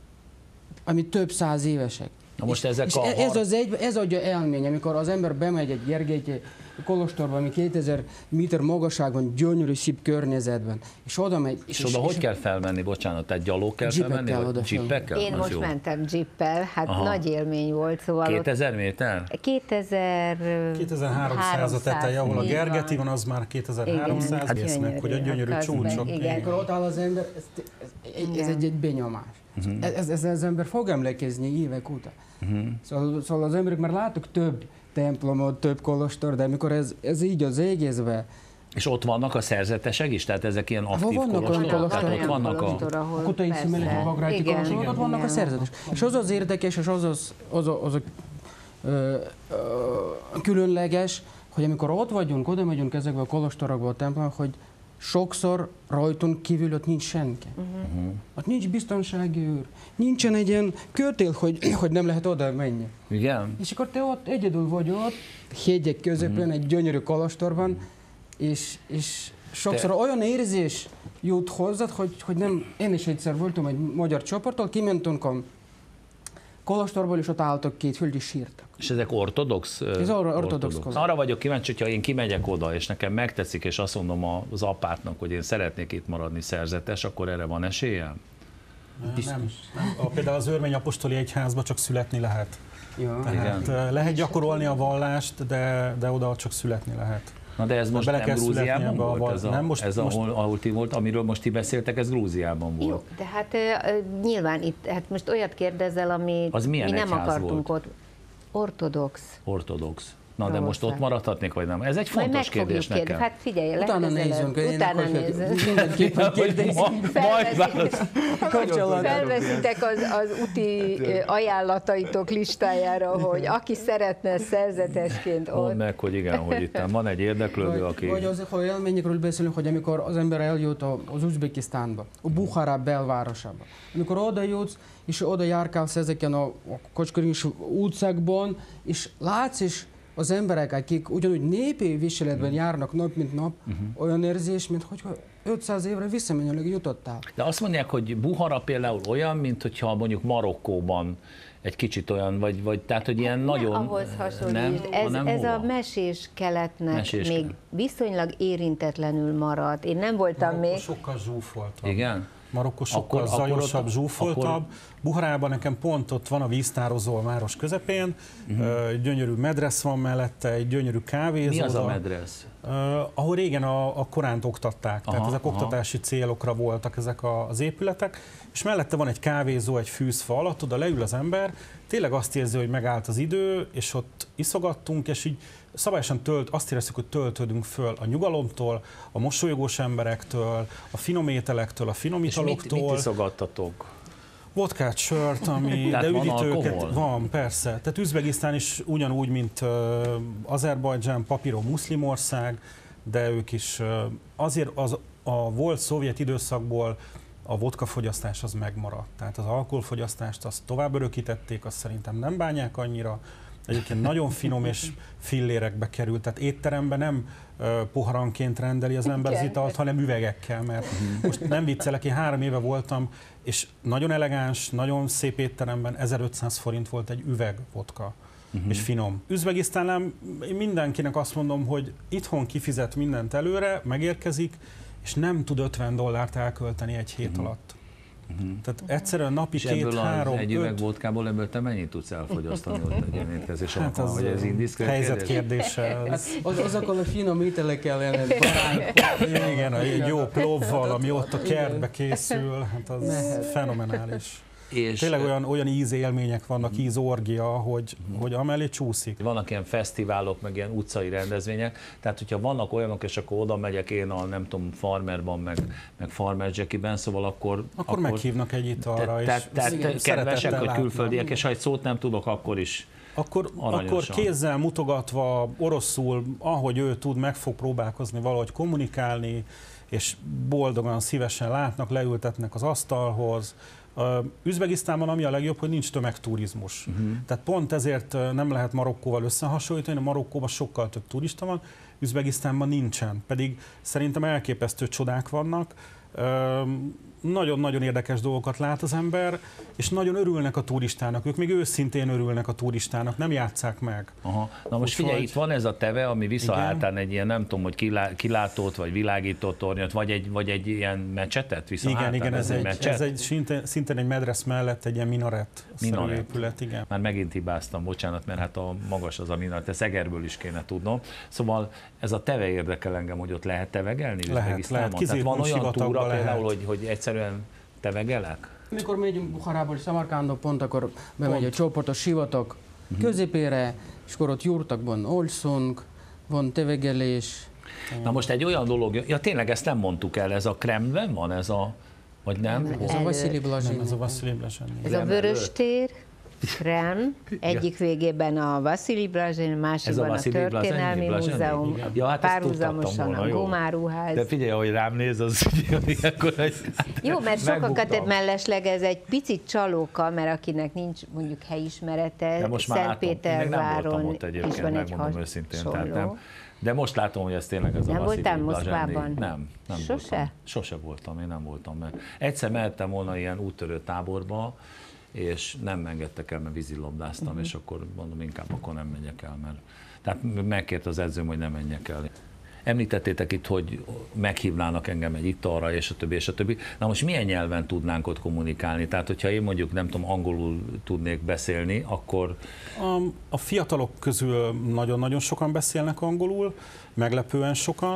Speaker 4: ami több száz évesek.
Speaker 2: Na most
Speaker 4: és,
Speaker 2: ezek
Speaker 4: és
Speaker 2: a
Speaker 4: ez, az egy, ez adja élmény, amikor az ember bemegy egy Gergely kolostorba, ami kétezer méter magasságon, gyönyörű szép környezetben, és oda megy.
Speaker 2: És, és oda és, hogy és kell felmenni, bocsánat, tehát gyalog kell felmenni? Jeepekkel?
Speaker 3: Én most jó. mentem jeeppel, hát aha. nagy élmény volt. Szóval
Speaker 2: kétezer méter?
Speaker 3: kétezer
Speaker 5: kétezer-háromszáz a teteje, ahol a Gergeti van, az már kétezer-háromszáz, hát meg, hogy a gyönyörű csúcsok.
Speaker 4: Amikor ott áll az ember, ez, ez, ez egy, egy benyomás. Uh-huh. Ez, ez az ember fog emlékezni évek után. Uh-huh. Szóval, szóval az emberek már látok több templomot, több kolostor, de amikor ez, ez így az egészben.
Speaker 2: És ott vannak a szerzetesek is? Tehát ezek ilyen aktív kolostorok?
Speaker 4: Tehát
Speaker 2: ott vannak a...
Speaker 4: A Kutai Szimmeleti Bagráti kolostorok, ott vannak a szerzetesek. És az az érdekes, és az az, az, az, az a, ö, ö, különleges, hogy amikor ott vagyunk, oda megyünk ezekbe a kolostorokba, a templomba, hogy sokszor rajtunk kívül ott nincs senki. Uh-huh. Ott nincs biztonsági őr. Nincsen egy ilyen kötél, hogy, hogy nem lehet oda menni.
Speaker 2: Igen.
Speaker 4: És akkor te ott egyedül vagy ott, hegyek közepén, uh-huh. egy gyönyörű kolostorban, és, és sokszor te... olyan érzés jut hozzád, hogy, hogy nem, én is egyszer voltam egy magyar csoporttól, kimentünk a kolostorból, és ott álltak két hölgy, és sírtak.
Speaker 2: És ezek ortodox?
Speaker 4: Ez or- ortodox. ortodox.
Speaker 2: Arra vagyok kíváncsi, hogyha én kimegyek oda, és nekem megtetszik, és azt mondom az apátnak, hogy én szeretnék itt maradni szerzetes, akkor erre van esélyem?
Speaker 5: Nem, nem. A, például az Örmény Apostoli Egyházban csak születni lehet.
Speaker 4: Ja.
Speaker 5: Tehát
Speaker 2: igen.
Speaker 5: Lehet gyakorolni a vallást, de, de oda csak születni lehet.
Speaker 2: Na de ez most
Speaker 5: Bele
Speaker 2: nem Grúziában volt?
Speaker 5: A,
Speaker 2: ez a,
Speaker 5: nem, most,
Speaker 2: ez
Speaker 5: most,
Speaker 2: ahol, ahol ti volt, amiről most ti beszéltek, ez Grúziában volt.
Speaker 3: Jó, de hát uh, nyilván itt, hát most olyat kérdezel, ami mi nem akartunk
Speaker 2: volt?
Speaker 3: ott. Ortodox.
Speaker 2: Ortodox. Na, de most ott maradhatnék, vagy nem? Ez egy fontos kérdés nekem.
Speaker 3: Kérdez. Hát figyelj,
Speaker 4: utána nézzünk.
Speaker 3: Utána nézzünk.
Speaker 4: Mindenképpen kérdezzünk.
Speaker 3: Felveszitek az, az úti ajánlataitok listájára, hogy aki szeretne szerzetesként ott.
Speaker 2: Mondd meg, hogy igen, hogy itt van egy érdeklődő,
Speaker 4: vagy,
Speaker 2: aki...
Speaker 4: Vagy az, ha élményekről beszélünk, hogy amikor az ember eljut az Uzbekisztánba, a Bukhara belvárosába, amikor oda jutsz, és oda járkálsz ezeken a kocskarinkos utcákban, és látsz is az emberek, akik ugyanúgy népi viseletben járnak nap mint nap, uh-huh. olyan érzés, mint hogy ötszáz évre visszamenőleg jutottál.
Speaker 2: De azt mondják, hogy Bukhara például olyan, mint hogyha mondjuk Marokkóban egy kicsit olyan, vagy, vagy tehát, hogy ilyen
Speaker 3: ne
Speaker 2: nagyon...
Speaker 3: ahhoz hasonlít. Ez, ez a mesés keletnek mesés még kelet. Viszonylag érintetlenül maradt. Én nem voltam
Speaker 5: Marokkó
Speaker 3: még...
Speaker 5: sokkal zsúfoltabb.
Speaker 2: Igen?
Speaker 5: Marokko sokkal akkor, zajosabb, akkor, zsúfoltabb. Akkor... Buharában nekem pont ott van a víztározó a város közepén, uh-huh. gyönyörű medresz van mellette, egy gyönyörű kávézó.
Speaker 2: Mi az a medresz?
Speaker 5: Uh, ahol régen a, a Koránt oktatták, aha, tehát ezek aha. oktatási célokra voltak ezek a, az épületek, és mellette van egy kávézó, egy fűzfa alatt, oda leül az ember, tényleg azt érzi, hogy megállt az idő, és ott iszogattunk, és így szabályosan tölt, azt éreztük, hogy töltődünk föl a nyugalomtól, a mosolygós emberektől, a finom ételektől, a finom italoktól.
Speaker 2: És mit, mit iszogattatok?
Speaker 5: Vodkát, sört, ami, de üdítőket van, persze. Tehát Üzbegisztán is ugyanúgy, mint uh, Azerbajdzsán, papíron muszlim ország, de ők is uh, azért az, a volt szovjet időszakból a vodka fogyasztás az megmaradt. Tehát az alkoholfogyasztást azt tovább örökítették, azt szerintem nem bánják annyira. Egyébként nagyon finom és fillérekbe került, tehát étteremben nem uh, poharanként rendeli az ember az italt, hanem üvegekkel, mert most nem viccelek, én három éve voltam, és nagyon elegáns, nagyon szép étteremben ezerötszáz forint volt egy üveg vodka, uh-huh. és finom. Üzbegisztánnál mindenkinek azt mondom, hogy itthon kifizet mindent előre, megérkezik, és nem tud ötven dollárt elkölteni egy hét uh-huh. alatt. Uh-huh. Tehát egyszerűen napi két-három,
Speaker 2: egy üveg vodkából ebből te mennyit tudsz elfogyasztani ott egy ilyen étkezés hát alkalma, hogy ez indiszkrét
Speaker 5: helyzet kérdése.
Speaker 4: Hát az, azokkal a finom ételekkel ellen
Speaker 5: igen, egy jó plov ami ott a kertbe készül, hát az Mehet. fenomenális. És tényleg olyan, olyan ízélmények vannak, ízorgia, hogy, hogy amellé csúszik.
Speaker 2: Vannak ilyen fesztiválok, meg ilyen utcai rendezvények, tehát hogyha vannak olyanok, és akkor oda megyek én a nem tudom, Farmerban, meg, meg Farmer Jackie-ben, szóval akkor...
Speaker 5: Akkor, akkor meghívnak egy italra,
Speaker 2: te, és te, te, kedvesek, hogy külföldiek, és ha egy szót nem tudok, akkor is
Speaker 5: Akkor, akkor kézzel mutogatva, oroszul, ahogy ő tud, meg fog próbálkozni valahogy kommunikálni, és boldogan, szívesen látnak, leültetnek az asztalhoz. Üzbegisztánban ami a legjobb, hogy nincs tömegturizmus. Uh-huh. Tehát pont ezért nem lehet Marokkóval összehasonlítani, a Marokkóban sokkal több turista van, Üzbegisztánban nincsen. Pedig szerintem elképesztő csodák vannak. Nagyon-nagyon érdekes dolgokat lát az ember, és nagyon örülnek a turistának. Ők még őszintén örülnek a turistának, nem játsszák meg.
Speaker 2: Aha. Na most figyelj, itt van ez a teve, ami visszahátán egy ilyen, nem tudom, hogy kilá, kilátót, vagy világító tornyot, vagy egy, vagy egy ilyen mecsetet visszahátán.
Speaker 5: Igen, igen, ez, ez, egy,
Speaker 2: egy,
Speaker 5: ez egy szintén, szintén egy medresz mellett egy ilyen minaret. Minaret. Épület, igen.
Speaker 2: Már megint hibáztam, bocsánat, mert hát a magas az a minaret, ezt Egerből is kéne tudnom. Szóval ez a teve érdekel engem, hogy ott lehet tevegelni?
Speaker 5: Lehet, lehet.
Speaker 2: Tehát van olyan túra például, hogy, hogy egyszerűen tevegelek?
Speaker 4: Amikor megyünk Bukharából és Szamarkandba, pont akkor bemegy a csoportos sivatag uh-huh. középére, és akkor ott jurtakban olszunk, van tevegelés.
Speaker 2: Na most egy olyan dolog, ja tényleg ezt nem mondtuk el, ez a Kremlben van, ez a, vagy nem?
Speaker 4: nem ez a Vasilij Blazseny.
Speaker 5: Ez a Vasilij Blazseny.
Speaker 3: Ez a Vöröstér, Kreml, egyik végében a Vasilij Blazseny, másikban a, a Történelmi Múzeum,
Speaker 2: ja, hát
Speaker 3: párhuzamosan a Gomáruház.
Speaker 2: De figyelj, ahogy rám néz, az ilyenkor egy...
Speaker 3: Jó, mert sokakat mellesleg ez egy picit csalóka, mert akinek nincs mondjuk helyismerete, Szentpéterváron is van egy hasonló.
Speaker 2: De most látom, hogy ez tényleg ez
Speaker 3: nem
Speaker 2: a Vasilij
Speaker 3: voltál Moszkvában?
Speaker 2: Nem, nem
Speaker 3: Sose?
Speaker 2: voltam. Sose voltam, én nem voltam meg. Egyszer mehettem volna ilyen úttörő táborba, és nem engedtek el, mert vízilabdáztam, uh-huh. és akkor mondom, inkább akkor nem megyek el, mert tehát megkért az edzőm, hogy nem menjek el. Említettétek itt, hogy meghívnának engem egy italra, és a többi, és a többi. Na most milyen nyelven tudnánk ott kommunikálni? Tehát, hogyha én mondjuk, nem tudom, angolul tudnék beszélni, akkor...
Speaker 5: A, a fiatalok közül nagyon-nagyon sokan beszélnek angolul, meglepően sokan,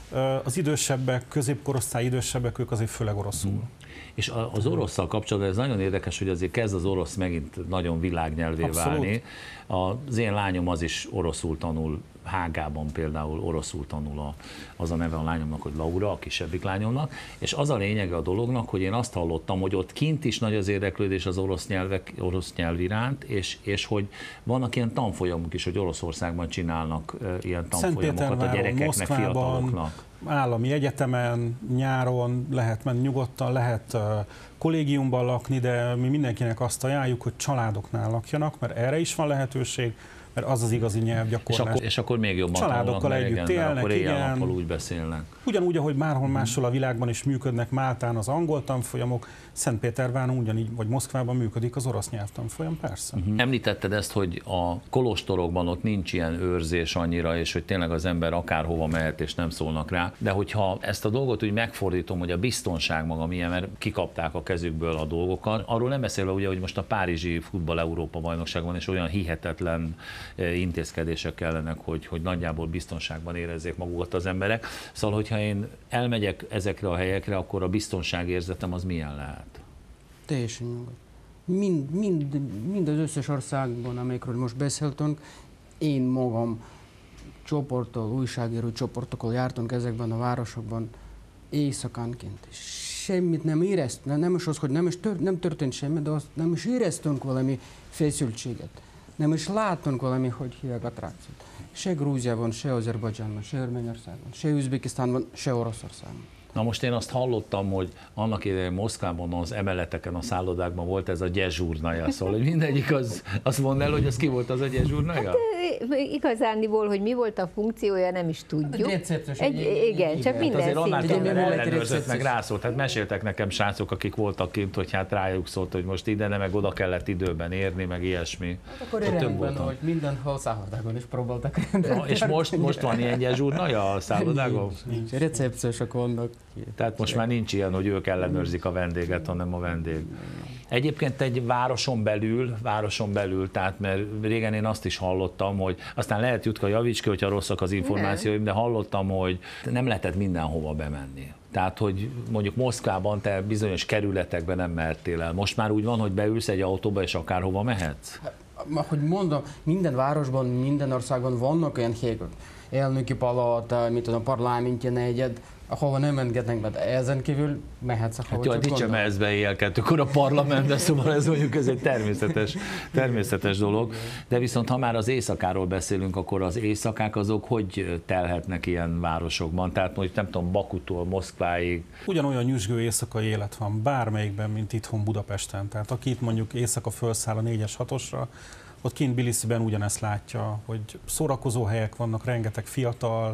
Speaker 5: az idősebbek, középkorosztály idősebbek, ők azért főleg oroszul. Hmm.
Speaker 2: És az orosszal kapcsolatban ez nagyon érdekes, hogy azért kezd az orosz megint nagyon világnyelvé Abszolút. válni. Az én lányom az is oroszul tanul, Hágában például oroszul tanul, a, az a neve a lányomnak, hogy Laura, a kisebbik lányomnak, és az a lényege a dolognak, hogy én azt hallottam, hogy ott kint is nagy az érdeklődés az orosz, nyelvek, orosz nyelv iránt, és, és hogy vannak ilyen tanfolyamok is, hogy Oroszországban csinálnak uh, ilyen tanfolyamokat a gyerekeknek, Moszkvában, fiataloknak.
Speaker 5: Állami egyetemen, nyáron lehet menni nyugodtan, lehet uh, kollégiumban lakni, de mi mindenkinek azt ajánljuk, hogy családoknál lakjanak, mert erre is van lehetőség, mert az az igazi nyelvgyakorlás.
Speaker 2: És akkor, és akkor még jobban
Speaker 5: családokkal együtt élnek,
Speaker 2: akkor éjjel-nappal úgy beszélnek.
Speaker 5: Ugyanúgy, ahogy márhol máshol a világban is működnek, Máltán az angol tanfolyamok, Szentpéterváron ugyanígy, vagy Moszkvában működik az orosz nyelvtanfolyam, persze.
Speaker 2: Uh-huh. Említetted ezt, hogy a kolostorokban ott nincs ilyen őrzés annyira, és hogy tényleg az ember akárhova mehet, és nem szólnak rá, de hogyha ezt a dolgot úgy megfordítom, hogy a biztonság maga milyen, mert kikapták a kezükből a dolgokat, arról nem beszélve ugye, hogy most a párizsi futball Európa bajnokságban is olyan hihetetlen intézkedések kellenek, hogy, hogy nagyjából biztonságban érezzék magukat az emberek. Szóval, hogyha én elmegyek ezekre a helyekre, akkor a biztonságérzetem az milyen lehet?
Speaker 4: Teljesen nyugodt. Mind, mind, mind az összes országban, amikről most beszéltünk, én magam csoporttól, újságíró csoportokkal jártunk ezekben a városokban éjszakánként. Semmit nem éreztünk, nem is az, hogy nem, is tört, nem történt semmi, de azt nem is éreztünk valami feszültséget. Nem is láttunk valami, hogy hívják attrakciót. Se Grúziában, se Azerbajdzsánban, se Örményországban, se Üzbekisztánban, se Oroszországban.
Speaker 2: Na most én azt hallottam, hogy annak idején Moszkvában az emeleteken, a szállodákban volt ez a gyezsúrnaja, szóval hogy mindegyik az, azt mondd el, hogy az ki volt az a gyezsúrnaja?
Speaker 3: Hát, igazániból, hogy mi volt a funkciója, nem is tudjuk.
Speaker 4: Receptus.
Speaker 3: Egy, igen, csak minden
Speaker 2: azért annál
Speaker 3: szinten.
Speaker 2: többen ellenőrzött, meg rászólt. Hát meséltek nekem srácok, akik voltak kint, hogy hát rájuk szólt, hogy most ide, meg oda kellett időben érni, meg ilyesmi.
Speaker 4: Hát akkor rendben, hogy mindenhol szállodágon is próbáltak.
Speaker 2: Na, és most, most van ilyen gyezsúrnaja a szállodágon?
Speaker 4: Nincs, nincs. Receptusok vannak.
Speaker 2: Tehát most már nincs ilyen, hogy ők ellenőrzik a vendéget, hanem a vendég. Egyébként egy városon belül, városon belül, tehát mert régen én azt is hallottam, hogy aztán lehet Jutka javíts ki, hogyha rosszak az információim, de hallottam, hogy nem lehetett mindenhova bemenni. Tehát, hogy mondjuk Moszkvában te bizonyos kerületekben nem mehettél el. Most már úgy van, hogy beülsz egy autóba, és akárhova mehetsz?
Speaker 4: Hogy mondom, minden városban, minden országban vannak olyan helyek, elnöki palota, mint a parlamentje negyed, ahova nem engednek be, de ezen kívül mehetsz, ahova
Speaker 2: hát jó, csak gondolod. Hát itt sem éjjel kettőkor a parlamentben, szóval ez mondjuk ez egy természetes, természetes dolog. De viszont ha már az éjszakáról beszélünk, akkor az éjszakák azok hogy telhetnek ilyen városokban? Tehát mondjuk nem tudom, Bakutól Moszkváig.
Speaker 5: Ugyanolyan nyüzsgő éjszakai élet van bármelyikben, mint itthon Budapesten. Tehát aki itt mondjuk éjszaka felszáll a négyes hatosra, ott kint Tbilisiben ugyanezt látja, hogy szórakozó helyek vannak, rengeteg fiatal,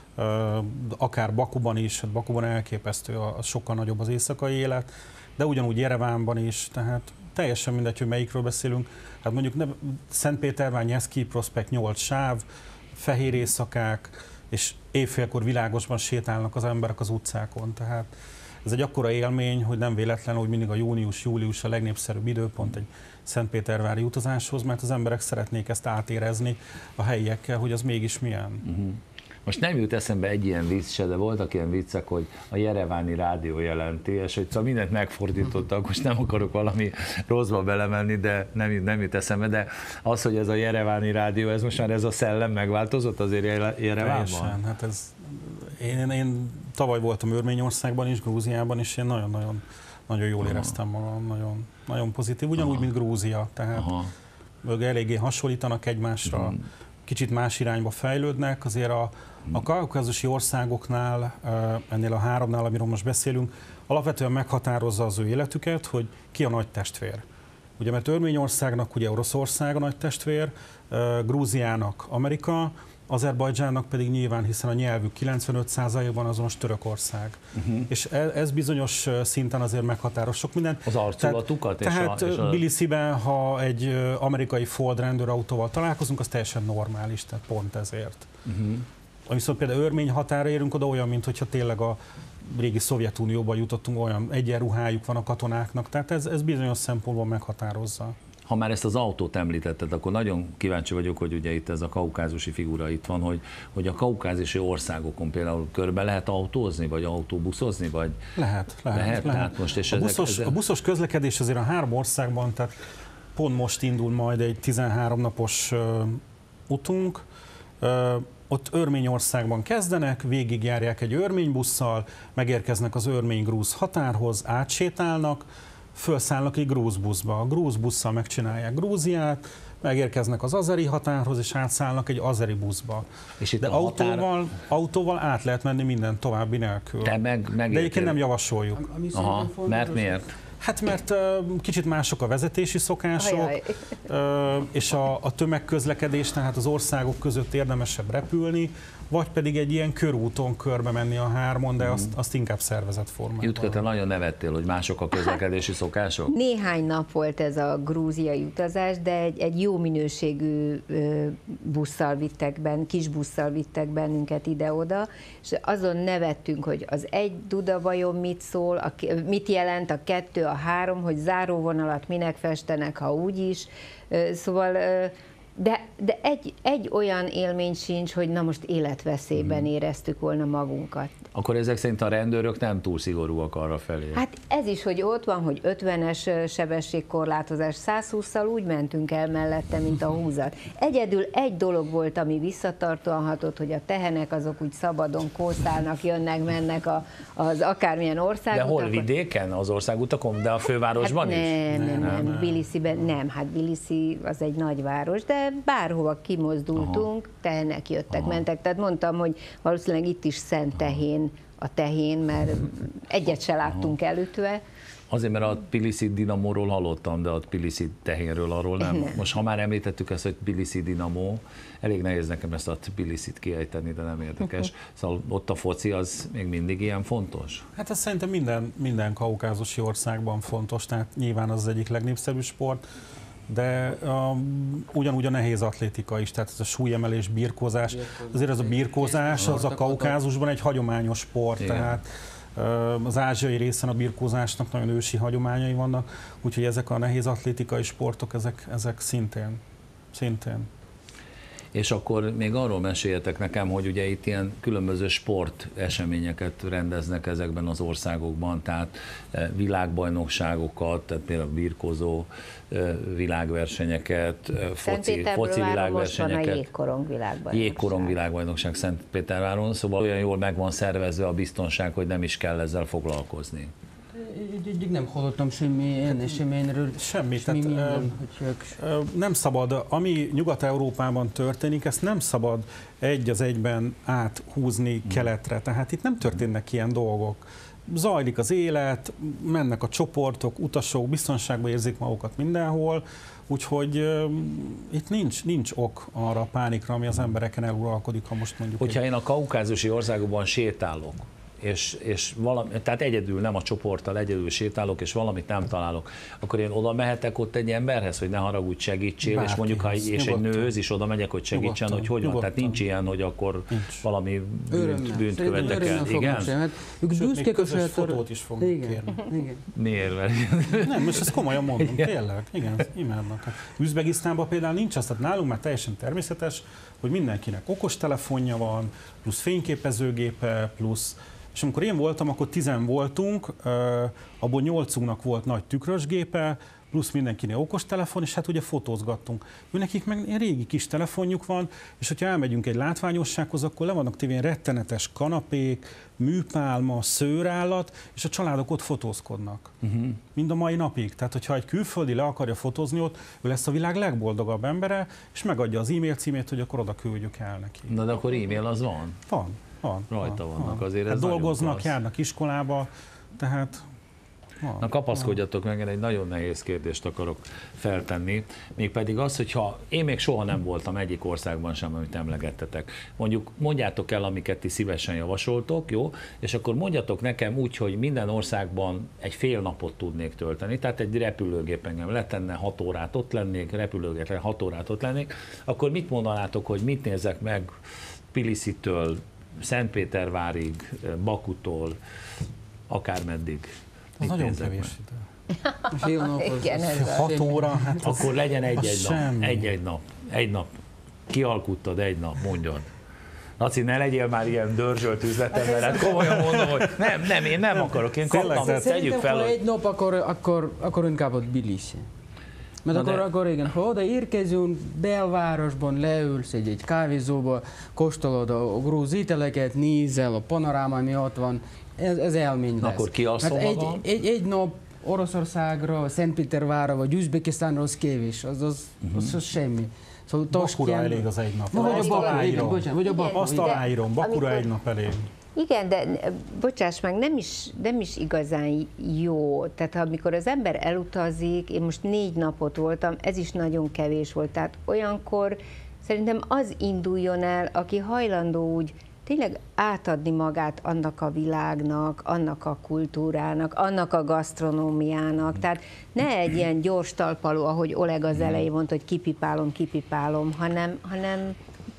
Speaker 5: akár Bakuban is, hát Bakuban elképesztő, az sokkal nagyobb az éjszakai élet, de ugyanúgy Jerevánban is, tehát teljesen mindegy, hogy melyikről beszélünk. Hát mondjuk Szentpétervár, Nyeszkij proszpekt nyolc sáv, fehér éjszakák, és évfélkor világosban sétálnak az emberek az utcákon, tehát ez egy akkora élmény, hogy nem véletlen, hogy mindig a június-július a legnépszerűbb időpont egy szentpétervári utazáshoz, mert az emberek szeretnék ezt átérezni a helyiekkel, hogy az mégis milyen.
Speaker 2: Uh-huh. Most nem jut eszembe egy ilyen vicc se, de voltak ilyen viccek, hogy a jereváni rádió jelenti, és hogy szóval mindent megfordítottak, most nem akarok valami rosszba belemenni, de nem, nem jut eszembe, de az, hogy ez a jereváni rádió, ez most már ez a szellem megváltozott azért Jerevánban?
Speaker 5: Teljesen, hát ez, én, én tavaly voltam Örményországban is, Grúziában is, én nagyon-nagyon nagyon jól éreztem magam, nagyon, nagyon pozitív, ugyanúgy, Aha. mint Grúzia, tehát ők eléggé hasonlítanak egymásra, mm. kicsit más irányba fejlődnek, azért a, a kaukázusi országoknál, ennél a háromnál, amiről most beszélünk, alapvetően meghatározza az ő életüket, hogy ki a nagy testvér. Ugye, mert Örményországnak ugye Oroszország a nagy testvér, Grúziának Amerika, Azerbajdzsánnak pedig nyilván, hiszen a nyelvük kilencvenöt százalékban azonos Törökország. Uh-huh. És ez bizonyos szinten azért meghatároz sok minden.
Speaker 2: Az arculatukat?
Speaker 5: Tehát, és tehát a, és a... Tbilisiben, ha egy amerikai Ford rendőrautóval találkozunk, az teljesen normális, tehát pont ezért. Uh-huh. Viszont például Örmény határa érünk oda olyan, mintha tényleg a régi Szovjetunióban jutottunk, olyan egyenruhájuk van a katonáknak, tehát ez, ez bizonyos szempontból meghatározza.
Speaker 2: Ha már ezt az autót említetted, akkor nagyon kíváncsi vagyok, hogy ugye itt ez a kaukázusi figura itt van, hogy, hogy a kaukázusi országokon például körbe lehet autózni, vagy autóbuszozni, vagy...
Speaker 5: Lehet, lehet.
Speaker 2: lehet,
Speaker 5: lehet.
Speaker 2: Tehát most és
Speaker 5: a,
Speaker 2: ezek,
Speaker 5: buszos,
Speaker 2: ezek...
Speaker 5: a buszos közlekedés azért a három országban, tehát pont most indul majd egy tizenhárom napos uh, utunk, uh, ott Örményországban kezdenek, végigjárják egy örménybusszal, megérkeznek az örmény-grúz határhoz, átsétálnak, felszállnak egy grúz buszba. A grúz busszal megcsinálják Grúziát, megérkeznek az azeri határhoz, és átszállnak egy azeri buszba. És itt De autóval, határ... autóval át lehet menni minden további nélkül.
Speaker 2: De, meg,
Speaker 5: De egyébként nem javasoljuk.
Speaker 2: Aha, mert miért?
Speaker 5: Hát mert uh, kicsit mások a vezetési szokások, uh, és a, a tömegközlekedés, tehát az országok között érdemesebb repülni, vagy pedig egy ilyen körúton körbe menni a hármon, de azt, azt inkább szervezett formában.
Speaker 2: Jutka, te nagyon nevettél, hogy mások a közlekedési szokások?
Speaker 3: Néhány nap volt ez a grúziai utazás, de egy, egy jó minőségű busszal vittek benn, kis busszal vittek bennünket ide-oda, és azon nevettünk, hogy az egy duda vajon mit szól, a, mit jelent a kettő, a három, hogy záróvonalat minek festenek, ha úgyis. Szóval... De, de egy, egy olyan élmény sincs, hogy na most életveszélyben éreztük volna magunkat.
Speaker 2: Akkor ezek szerint a rendőrök nem túl szigorúak arra felé?
Speaker 3: Hát ez is, hogy ott van, hogy ötvenes sebességkorlátozás, száz hússzal úgy mentünk el mellette, mint a húzat. Egyedül egy dolog volt, ami visszatartóan hatott, hogy a tehenek azok úgy szabadon kószálnak, jönnek, mennek a, az akármilyen országút.
Speaker 2: De hol,
Speaker 3: akkor...
Speaker 2: vidéken, az országutakon, de a fővárosban
Speaker 3: hát nem,
Speaker 2: is?
Speaker 3: Nem, nem, nem, nem. Tbilisiben nem, hát Tbilisi az egy nagyváros, de bárhova kimozdultunk, aha, tehenek jöttek, aha, mentek. Tehát mondtam, hogy valószínűleg itt is szent tehén a tehén, mert egyet se láttunk aha, elütve.
Speaker 2: Azért, mert a Tbilisi Dinamóról hallottam, de a Tbilisi tehénről arról nem. nem. Most ha már említettük ezt, hogy Tbilisi Dinamo, elég nehéz nekem ezt a Tbilisit kiejteni, de nem érdekes. Szóval ott a foci az még mindig ilyen fontos?
Speaker 5: Hát ez szerintem minden, minden kaukázusi országban fontos, tehát nyilván az, az egyik legnépszerűbb sport, de um, ugyanúgy a nehéz atlétika is, tehát ez a súlyemelés, birkózás. birkózás. Azért ez a birkózás, az a Kaukázusban egy hagyományos sport, igen, tehát uh, az ázsiai részen a birkózásnak nagyon ősi hagyományai vannak, úgyhogy ezek a nehéz atlétikai sportok, ezek, ezek szintén, szintén.
Speaker 2: És akkor még arról meséljetek nekem, hogy ugye itt ilyen különböző sporteseményeket rendeznek ezekben az országokban, tehát világbajnokságokat, tehát például birkózó világversenyeket, foci, foci világversenyeket.
Speaker 3: Van a jégkorong világbajnokság.
Speaker 2: Jégkorong világbajnokság Szentpéterváron, szóval olyan jól meg van szervezve a biztonság, hogy nem is kell ezzel foglalkozni.
Speaker 4: Így nem hallottam semmi eseményről.
Speaker 5: Semmi, tehát minden, ö, nem szabad, ami Nyugat-Európában történik, ezt nem szabad egy az egyben áthúzni keletre, tehát itt nem történnek ilyen dolgok. Zajlik az élet, mennek a csoportok, utasok, biztonságban érzik magukat mindenhol, úgyhogy uh, itt nincs, nincs ok arra a pánikra, ami az embereken eluralkodik, ha most mondjuk...
Speaker 2: Hogyha
Speaker 5: egy...
Speaker 2: én a kaukázusi országokban sétálok, és, és valami, tehát egyedül, nem a csoporttal, egyedül sétálok, és valamit nem találok, akkor én oda mehetek ott egy emberhez, hogy ne haragudj, segítsél, bárki, és mondjuk, ha és nyugodtan, egy nőhöz is oda megyek, hogy segítsen, nyugodtan, hogy hogy van. Tehát nincs ilyen, hogy akkor nincs, valami bűnt, bűnt követek el. Igen?
Speaker 5: Sőt, még közös fotót is fognak kérni.
Speaker 2: Miért?
Speaker 5: Nem, most ezt komolyan mondom, igen, tényleg. Igen, imádnak. Üzbegisztánban például nincs az, tehát nálunk már teljesen természetes, hogy mindenkinek okostelefonja van, plusz fényképezőgépe, plusz. És amikor én voltam, akkor tizen voltunk, abból nyolcunknak volt nagy tükrösgépe, plusz mindenkinél okostelefon, és hát ugye fotózgattunk. Ő nekik meg egy régi kis telefonjuk van, és hogyha elmegyünk egy látványossághoz, akkor le vannak tévén rettenetes kanapék, műpálma, szőrállat, és a családok ott fotózkodnak. Uh-huh. Mind a mai napig. Tehát, hogyha egy külföldi le akarja fotózni ott, ő lesz a világ legboldogabb embere, és megadja az e-mail címét, hogy akkor oda küldjük el neki.
Speaker 2: Na de akkor e-mail az van?
Speaker 5: Van. Van,
Speaker 2: rajta
Speaker 5: van,
Speaker 2: vannak
Speaker 5: van.
Speaker 2: azért.
Speaker 5: Hát
Speaker 2: ez
Speaker 5: dolgoznak, járnak iskolába, tehát...
Speaker 2: Van, Na kapaszkodjatok van. meg, én egy nagyon nehéz kérdést akarok feltenni, mégpedig az, hogyha én még soha nem voltam egyik országban sem, amit emlegettetek. Mondjuk mondjátok el, amiket ti szívesen javasoltok, jó? És akkor mondjatok nekem úgy, hogy minden országban egy fél napot tudnék tölteni, tehát egy repülőgép engem letenne, hat órát ott lennék, repülőgépen hat órát ott lennék, akkor mit mondanátok, hogy mit nézek meg Tbilisitől Szentpétervárig, Bakutól, akármeddig.
Speaker 5: Az nagyon kevés idő.
Speaker 4: Fél nap,
Speaker 3: Igen, ez
Speaker 5: hat óra, hát
Speaker 2: akkor legyen egy-egy nap. Egy-egy nap. Egy nap. Kialkuttad egy nap, mondjad. Laci, ne legyél már ilyen dörzsölt üzletember, hát komolyan mondom, hogy nem, nem, én nem akarok, én kaptam, tegyük fel.
Speaker 4: Ha egy nap, akkor, akkor, akkor inkább ott Tbilisi. Mert akkor, de... akkor igen, ha oda érkezünk, belvárosban leülsz egy, egy kávézóba, kóstolod a grúz ételeket, nézel a panoráma, ami ott van, ez, ez élmény lesz.
Speaker 2: Akkor kialszom
Speaker 4: egy,
Speaker 2: magam?
Speaker 4: Egy, egy nap Oroszországra, Szentpétervárra vagy Üzbekisztánra az kevés, az, az, uh-huh. az, az semmi. Szóval
Speaker 5: Bakura elég az egy nap.
Speaker 4: Vagy a
Speaker 5: aláírom.
Speaker 4: Vagy a Bakura.
Speaker 5: Azt aláírom, Bakura egy nap elég.
Speaker 3: Igen, de bocsáss meg, nem is, nem is igazán jó. Tehát amikor az ember elutazik, én most négy napot voltam, ez is nagyon kevés volt. Tehát olyankor szerintem az induljon el, aki hajlandó úgy tényleg átadni magát annak a világnak, annak a kultúrának, annak a gasztronómiának. Tehát ne egy ilyen gyors talpaló, ahogy Oleg az elején mondta, hogy kipipálom, kipipálom, hanem, hanem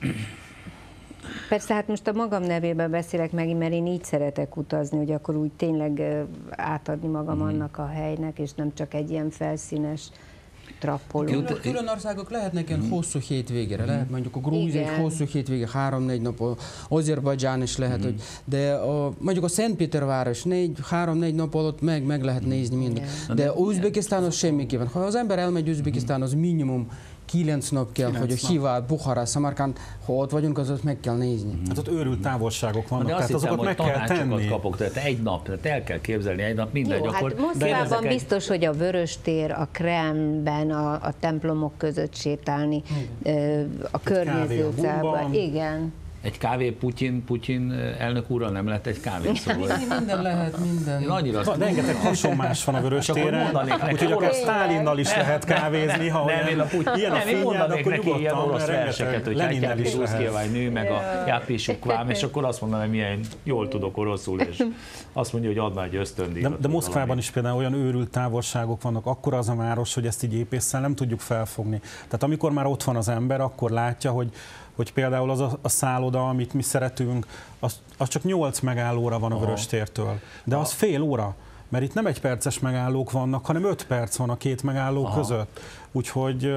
Speaker 3: persze, hát most a magam nevében beszélek meg, mert én így szeretek utazni, hogy akkor úgy tényleg átadni magam annak a helynek, és nem csak egy ilyen felszínes trappoló.
Speaker 4: Külön országok lehetnek ilyen hosszú hétvégére, lehet mondjuk a Grúzia egy hosszú hétvége, három-négy nap, Azerbajdzsán is lehet, hogy, de a, mondjuk a Szentpéterváros négy, három-négy nap alatt meg, meg lehet nézni mindent. De Üzbekisztánhoz semmiképpen. Ha az ember elmegy Üzbekisztánhoz, minimum kilenc nap kell, kilenc hogy a Hivát, Bukhara, Samarkand, ha ott vagyunk, az ott meg kell nézni.
Speaker 5: Hát ott őrült távolságok vannak, tehát
Speaker 2: hiszem,
Speaker 5: azokat meg kell tenni.
Speaker 2: Kapok, tehát egy nap, tehát el kell képzelni egy nap, mindegy.
Speaker 3: Jó,
Speaker 2: akkor,
Speaker 3: hát Moszkvában
Speaker 2: egy...
Speaker 3: biztos, hogy a Vöröstér, a Kremlben, a, a templomok között sétálni, igen. a környező utcában. Igen.
Speaker 2: Egy kávé Putyin, Putyin elnök úrral nem lett egy kávé, szóval.
Speaker 4: Minden lehet, minden.
Speaker 2: Én annyira
Speaker 5: azt rengeteg hasonlás van a Vöröstéren, úgyhogy akár Sztálinnal is lehet kávézni, ha olyan, ilyen a fényed, akkor
Speaker 2: nyugodtan, ilyen orosz verseket, hogy
Speaker 5: Leninnel is
Speaker 2: lehet. Nő, meg a Jápisukvám, és akkor azt mondanám, hogy milyen jól tudok oroszul, és azt mondja, hogy adná egy ösztöndíjat.
Speaker 5: De, de Moszkvában is például olyan őrült távolságok vannak, akkor az a város, hogy ezt így épésszel nem tudjuk felfogni. Tehát amikor már ott van az ember, akkor látja, hogy hogy például az a, a szálloda, amit mi szeretünk, az, az csak nyolc megállóra van a Vöröstértől. De az fél óra, mert itt nem egy perces megállók vannak, hanem öt perc van a két megálló Aha. között. Úgyhogy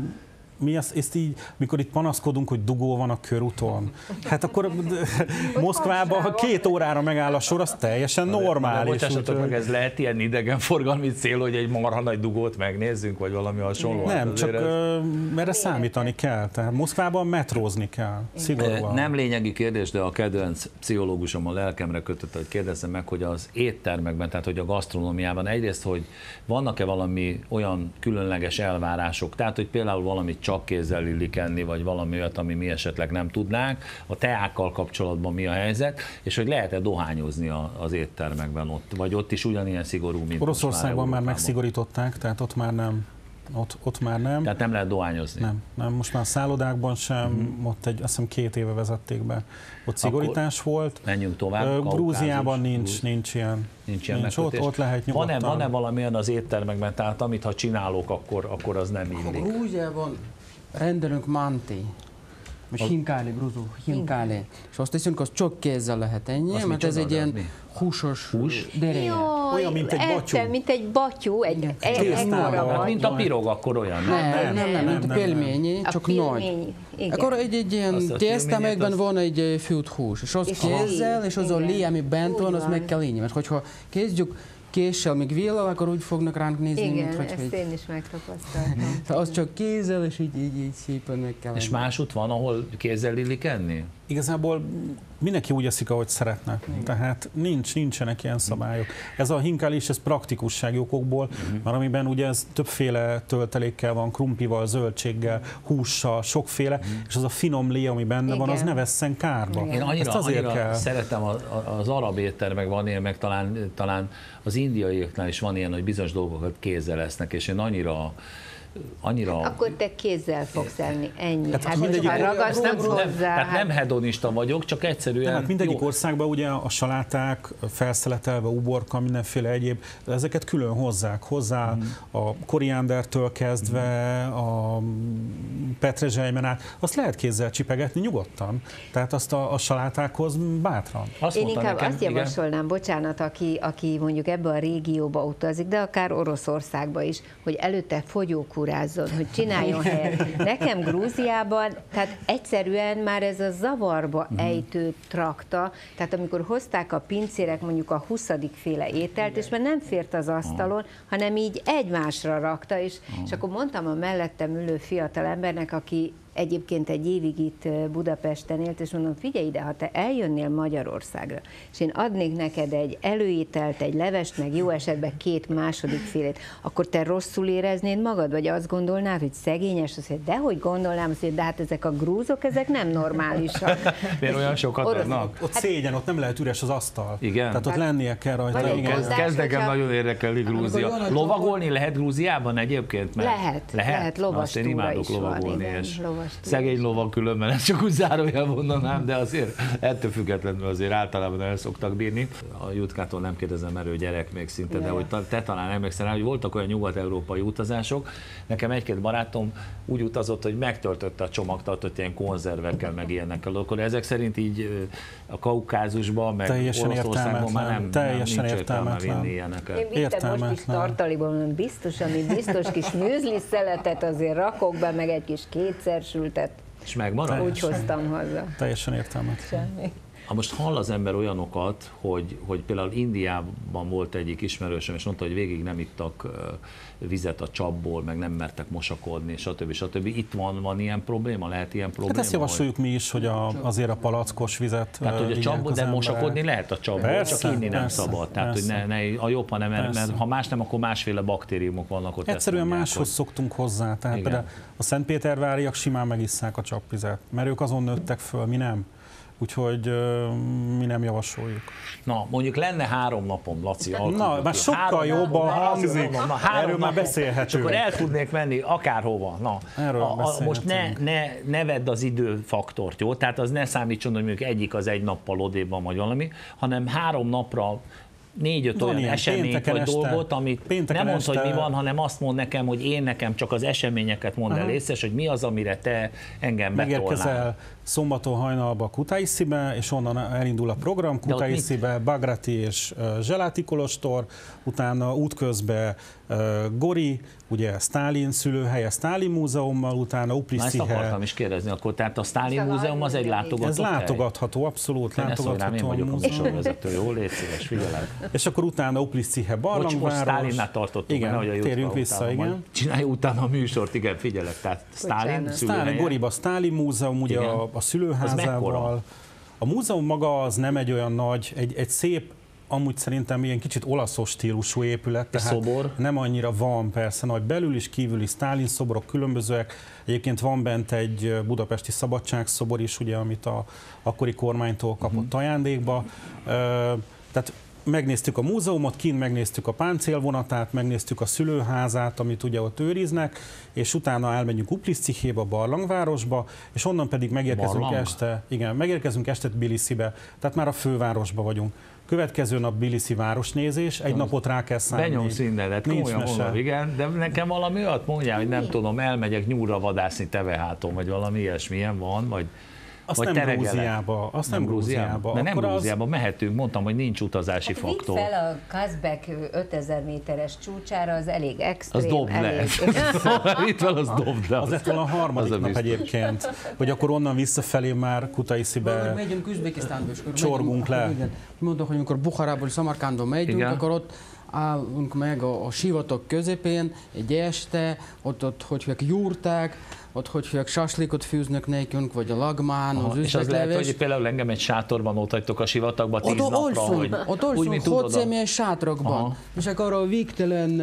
Speaker 5: mi ezt, ezt így, mikor itt panaszkodunk, hogy dugó van a körúton, hát akkor Moszkvában, ha két órára megáll a sor, az teljesen normális.
Speaker 2: Bocsássatok meg, ez lehet ilyen idegenforgalmi cél, hogy egy marha nagy dugót megnézzünk, vagy valami hasonló?
Speaker 5: Nem, csak ez... erre számítani kell. Tehát Moszkvában metrózni kell, szigorúan.
Speaker 2: Nem lényegi kérdés, de a kedvenc pszichológusom a lelkemre kötött, hogy kérdezzem meg, hogy az éttermekben, tehát hogy a gasztronómiában egyrészt, hogy vannak-e valami olyan különleges elvárások, tehát hogy például valamit csak kézzel illik enni, vagy valami olyat, ami mi esetleg nem tudnánk, a teákkal kapcsolatban mi a helyzet, és hogy lehet-e dohányozni az éttermekben ott, vagy ott is ugyanilyen szigorú, mint
Speaker 5: Oroszországban már, már megszigorították, tehát ott már nem. Ott, ott már nem.
Speaker 2: Tehát nem lehet dohányozni?
Speaker 5: Nem, nem. Most már a szállodákban sem, mm. ott egy, azt hiszem két éve vezették be. Ott szigorítás Akkor volt.
Speaker 2: Menjünk tovább.
Speaker 5: Grúziában nincs, nincs ilyen.
Speaker 2: Nincs ilyen
Speaker 5: nincs, ott, ott lehet nyugodtan.
Speaker 2: Van-e, van-e valamilyen az éttermekben, tehát amit ha csinálok, akkor, akkor az nem illik?
Speaker 4: Grúziában rendelünk manti. Most hinkáli, grúzul, hinkáli. És azt hiszünk, az csak kézzel lehet ennyi, mert ez egy ilyen húsos
Speaker 2: hús
Speaker 3: deréje. Olyan, mint egy batyú. Mint egy batyú, egy ekkora.
Speaker 2: Mint a pirog, akkor olyan.
Speaker 4: Nem, nem, nem, mint a pelményi, csak nagy. Akkor egy, egy ilyen tésztámegben van egy fült hús, és az kézzel, és az a lé, ami bent van, az meg kell inni. Mert hogyha kezdjük késsel, még villal, akkor úgy fognak ránk nézni,
Speaker 3: igen,
Speaker 4: mint hogy...
Speaker 3: Igen, ezt én is megtapasztaltam.
Speaker 4: Az csak kézzel, és így, így, így szépen meg kell.
Speaker 2: És másút van, ahol kézzel illik enni?
Speaker 5: Igazából mindenki úgy eszik, ahogy szeretne. Igen. Tehát nincs, nincsenek ilyen szabályok. Ez a hinkálés, ez praktikussági okokból, uh-huh. mert amiben ugye ez többféle töltelékkel van, krumplival, zöldséggel, hússal, sokféle, uh-huh. és az a finom lé, ami benne Igen. van, az ne vesszen kárba.
Speaker 2: Igen. Én annyira, annyira kell. szeretem az, az arab éttermek van ilyen, meg talán, talán az indiaiaknál is van ilyen, hogy bizonyos dolgokat kézzel lesznek, és én annyira annyira...
Speaker 3: Akkor te kézzel fogsz enni, ennyi. Hát,
Speaker 5: hát
Speaker 3: mindegyik ragaszkodsz hozzá.
Speaker 2: Nem, tehát hát... nem hedonista vagyok, csak egyszerűen...
Speaker 5: Hát mindegyik jó. országban ugye a saláták, felszeletelve, uborka, mindenféle egyéb, ezeket külön hozzák. Hozzá mm. a koriándertől kezdve, mm. a petrezselymen át, azt lehet kézzel csipegetni nyugodtan. Tehát azt a, a salátákhoz bátran.
Speaker 3: Azt Én inkább nekem, azt javasolnám, igen? bocsánat, aki, aki mondjuk ebbe a régióba utazik, de akár Oroszországba is, hogy előtte fogyókúrázzon, hogy csináljon helyet. Nekem Grúziában, tehát egyszerűen már ez a zavarba ejtő trakta, tehát amikor hozták a pincérek mondjuk a huszadik féle ételt, és már nem fért az asztalon, hanem így egymásra rakta, és, és akkor mondtam a mellettem ülő fiatal embernek, aki egyébként egy évig itt Budapesten élt, és mondom, figyelj ide, ha te eljönnél Magyarországra, és én adnék neked egy előételt, egy levest, meg jó esetben két második félét, akkor te rosszul éreznéd magad, vagy azt gondolnád, hogy szegényes, azt mondja, dehogy gondolnám, azt mondja, de hát ezek a grúzok, ezek nem normálisak.
Speaker 2: Miért olyan sokat adnak?
Speaker 5: Ott szégyen, ott nem lehet üres az asztal.
Speaker 2: Igen.
Speaker 5: Tehát ott lennie kell rajta.
Speaker 2: Kezd nekem nagyon érdekelni Grúzia. Lovagolni lehet Grúziában egyébként?
Speaker 3: Lehet, lehet, lovastúra is van.
Speaker 2: Szegény lovak különben, ezt csak úgy zárójel mondanám, de azért ettől függetlenül azért általában el szoktak bírni. A Jutkától nem kérdezem, mert ő gyerek még szinte, de hogy te talán emlékszel rá, hogy voltak olyan nyugat-európai utazások. Nekem egy-két barátom úgy utazott, hogy megtöltötte a csomagtartót ilyen konzervekkel, meg ilyenekkel. Akkor ezek szerint így a Kaukázusban, meg Oroszországban már nem,
Speaker 5: teljesen
Speaker 2: nem nincs értelme vinni
Speaker 3: ilyeneket. Én vittem most is tartalékban, biztos, ami biztos kis műzli szeletet azért rakok be, meg egy kis kétszer sültet.
Speaker 2: És megmarad?
Speaker 3: Úgy hoztam haza.
Speaker 5: Teljesen értelmetlen.
Speaker 3: Semmi.
Speaker 2: Ha most hall az ember olyanokat, hogy, hogy például Indiában volt egyik ismerősöm, és mondta, hogy végig nem ittak vizet a csapból, meg nem mertek mosakodni, stb. stb. Itt van, van ilyen probléma? Lehet ilyen probléma?
Speaker 5: Hát ezt javasoljuk hogy... mi is, hogy a, azért a palackos vizet.
Speaker 2: Tehát, hogy a csapból, de mosakodni lehet a csapból, persze, csak inni nem persze, szabad. Tehát, persze. hogy ne, ne, a jobb, hanem, mert, mert ha más nem, akkor másféle baktériumok vannak ott.
Speaker 5: Egyszerűen máshoz hogy... szoktunk hozzá. Tehát például a szentpéterváriak simán megisszák a csapvizet, mert ők azon nőttek föl, mi nem. Úgyhogy uh, mi nem javasoljuk.
Speaker 2: Na, mondjuk lenne három napom, Laci.
Speaker 5: Na, már sokkal jobban hangzik. Na, három Erről már beszélhetünk.
Speaker 2: És akkor el tudnék menni akárhova. Na,
Speaker 5: Erről
Speaker 2: a, a, most ne, ne, ne vedd az időfaktort, jó? Tehát az ne számítson, hogy mondjuk egyik az egy nappal odébb van, vagy valami, hanem három napra négy-öt olyan ilyen, eseményt vagy este, dolgot, amit nem mondd, hogy mi van, hanem azt mond nekem, hogy én nekem csak az eseményeket mondd el észres, hogy mi az, amire te engem betolnál.
Speaker 5: Megérkezel szombaton hajnalba Kutaiszibe, és onnan elindul a program, Kutaiszibe, Bagrati és uh, Zseláti Kolostor, utána útközben uh, Gori, ugye Sztálin szülőhelye, Sztálin múzeummal, utána Uplisztihe.
Speaker 2: Na ezt akartam is kérdezni, akkor tehát a Sztálin múzeum az egy látogatott
Speaker 5: Ez látogatható, abszolút
Speaker 2: én
Speaker 5: látogatható.
Speaker 2: Én vagyok a műsorvezető, jó, légy szíves, figyelek.
Speaker 5: És akkor utána Uplisztihe barlangváros.
Speaker 2: Most Sztálinnál tartottunk,
Speaker 5: igen,
Speaker 2: mert, hogy a
Speaker 5: térjünk vissza, igen.
Speaker 2: Csinálj utána a műsort, igen, figyelek. Tehát Sztálin szülőhelye.
Speaker 5: Goriba Sztálin múzeum, ugye a, a szülőházával. A múzeum maga az nem egy olyan nagy, egy, egy szép, amúgy szerintem ilyen kicsit olaszos stílusú épület, tehát
Speaker 2: szobor.
Speaker 5: Nem annyira van persze nagy, belül is, kívül is Sztálin szoborok különbözőek. Egyébként van bent egy budapesti szabadságszobor is, ugye, amit a akkori kormánytól kapott uh-huh. ajándékba. Tehát megnéztük a múzeumot, kint megnéztük a páncélvonatát, megnéztük a szülőházát, amit ugye ott őriznek, és utána elmegyünk Uplisztihébe, Barlangvárosba, és onnan pedig megérkezünk Barlang. este, igen, megérkezünk este Tbilisibe, tehát már a fővárosba vagyunk. Következő nap Tbilisi városnézés, egy napot rá kell szállni.
Speaker 2: Benyomsz mindenet, komolyan mondom, igen, de nekem valami olyat mondjál, hogy nem tudom, elmegyek nyúlra vadászni Teveháton, vagy valami ilyesmilyen van, vagy...
Speaker 5: Azt nem Grúziába, azt nem Grúziába.
Speaker 2: De nem Grúziába, az... mehetünk, mondtam, hogy nincs utazási hát faktor.
Speaker 3: Vidd fel a Kazbek ötezer méteres csúcsára, az elég extrém.
Speaker 2: Az dobd le. Itt van, az dobd le.
Speaker 5: Az lett volna a harmadik nap egyébként, hogy akkor onnan visszafelé már Kutaiszibe
Speaker 4: megyünk Üzbekisztánba,
Speaker 5: csorgunk le.
Speaker 4: Mondok, hogy amikor Bukharából Szamarkandba megyünk, akkor ott állunk meg a, a sivatag közepén egy este, ott, ott hogy jurták, ott hogy saslikot fűznek nekünk, vagy a lagmán, aha, az üzletleves. És az
Speaker 2: lehet, hogy például engem egy sátorban ott hagytok a sivatagba tíz
Speaker 4: ott
Speaker 2: napra,
Speaker 4: olszunk,
Speaker 2: hogy
Speaker 4: ott olszunk, ott személyes sátrokban. Aha. És akkor a végtelen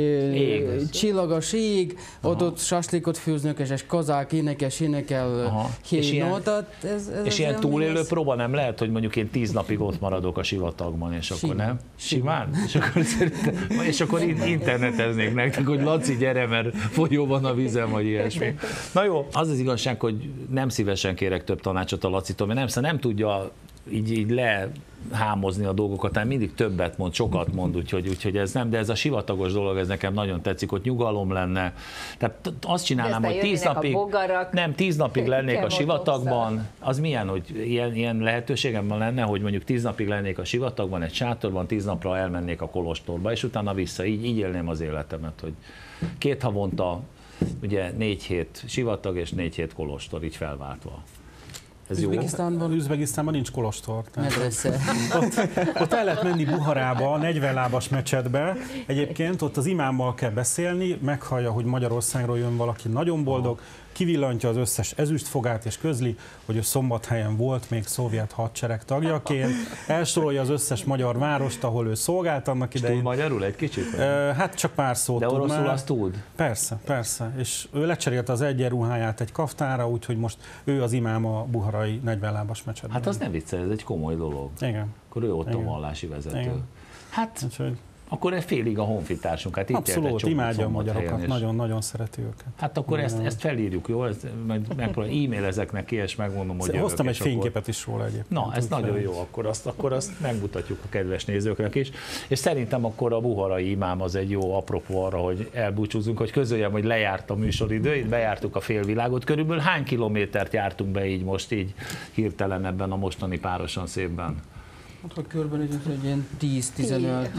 Speaker 4: e, csillagos ég, ott, ott saslikot fűznek, és egy kazák énekes énekel héjnótat.
Speaker 2: És ilyen túlélő próba nem lehet, hogy mondjuk én tíz napig ott maradok a sivatagban, és akkor Simán. nem? Simán? És akkor és akkor interneteznék nektek, hogy Laci, gyere, mert folyó van a vízem, vagy ilyesmi. Na jó, az az igazság, hogy nem szívesen kérek több tanácsot a Lacitól, mert nem, szóval nem tudja így, így lehámozni a dolgokat, hanem mindig többet mond, sokat mond, úgyhogy, úgyhogy ez nem, de ez a sivatagos dolog, ez nekem nagyon tetszik, hogy nyugalom lenne. Tehát azt csinálnám, hogy tíz napig, nem, tíz napig lennék a sivatagban, az milyen, hogy ilyen, ilyen lehetőségem lenne, hogy mondjuk tíz napig lennék a sivatagban, egy sátorban, tíz napra elmennék a kolostorba, és utána vissza, így, így élném az életemet, hogy két havonta, ugye négy hét sivatag és négy hét kolostor, így felváltva.
Speaker 5: Üzbegisztánban, Üzbegisztánban nincs kolostor. Ott, ott el lehet menni Buharába, negyven lábas mecsetbe. Egyébként ott az imámmal kell beszélni, meghallja, hogy Magyarországról jön valaki nagyon boldog, kivillantja az összes ezüstfogát és közli, hogy ő Szombathelyen volt még szovjet hadsereg tagjaként, elsorolja az összes magyar várost, ahol ő szolgált annak idején.
Speaker 2: Tud magyarul egy kicsit?
Speaker 5: Uh, hát csak pár szót
Speaker 2: de
Speaker 5: tud
Speaker 2: oroszul
Speaker 5: már.
Speaker 2: Azt tud?
Speaker 5: Persze, persze. És ő lecserélte az egyenruháját egy kaftára, úgyhogy most ő az imám a buharai negyven lábas mecsetben.
Speaker 2: Hát az nem vicces, ez egy komoly dolog.
Speaker 5: Igen.
Speaker 2: Akkor ő ott
Speaker 5: Igen.
Speaker 2: a vallási vezető.
Speaker 5: Igen.
Speaker 2: Hát...
Speaker 5: Úgyhogy...
Speaker 2: Akkor egy félig a honfitársunk. Hát
Speaker 5: abszolút, imádja a magyarokat, nagyon-nagyon szereti őket.
Speaker 2: Hát akkor ezt, ezt felírjuk, jó? Ezt megpróbálom, e-mailezek neki, és megmondom, hogy jövök.
Speaker 5: Hoztam egy fényképet akkor... is róla egyébként.
Speaker 2: Na, ez nagyon fel. Jó, akkor azt, akkor azt megmutatjuk a kedves nézőknek is. És szerintem akkor a buharai imám az egy jó apropó arra, hogy elbúcsúzunk, hogy közöljem, hogy lejárt a műsoridő, itt bejártuk a félvilágot. Körülbelül hány kilométert jártunk be így most így hirtelen ebben a mostani Párosan szépben?
Speaker 4: Hát, hogy körülbelül egy ilyen tíz-tizenöt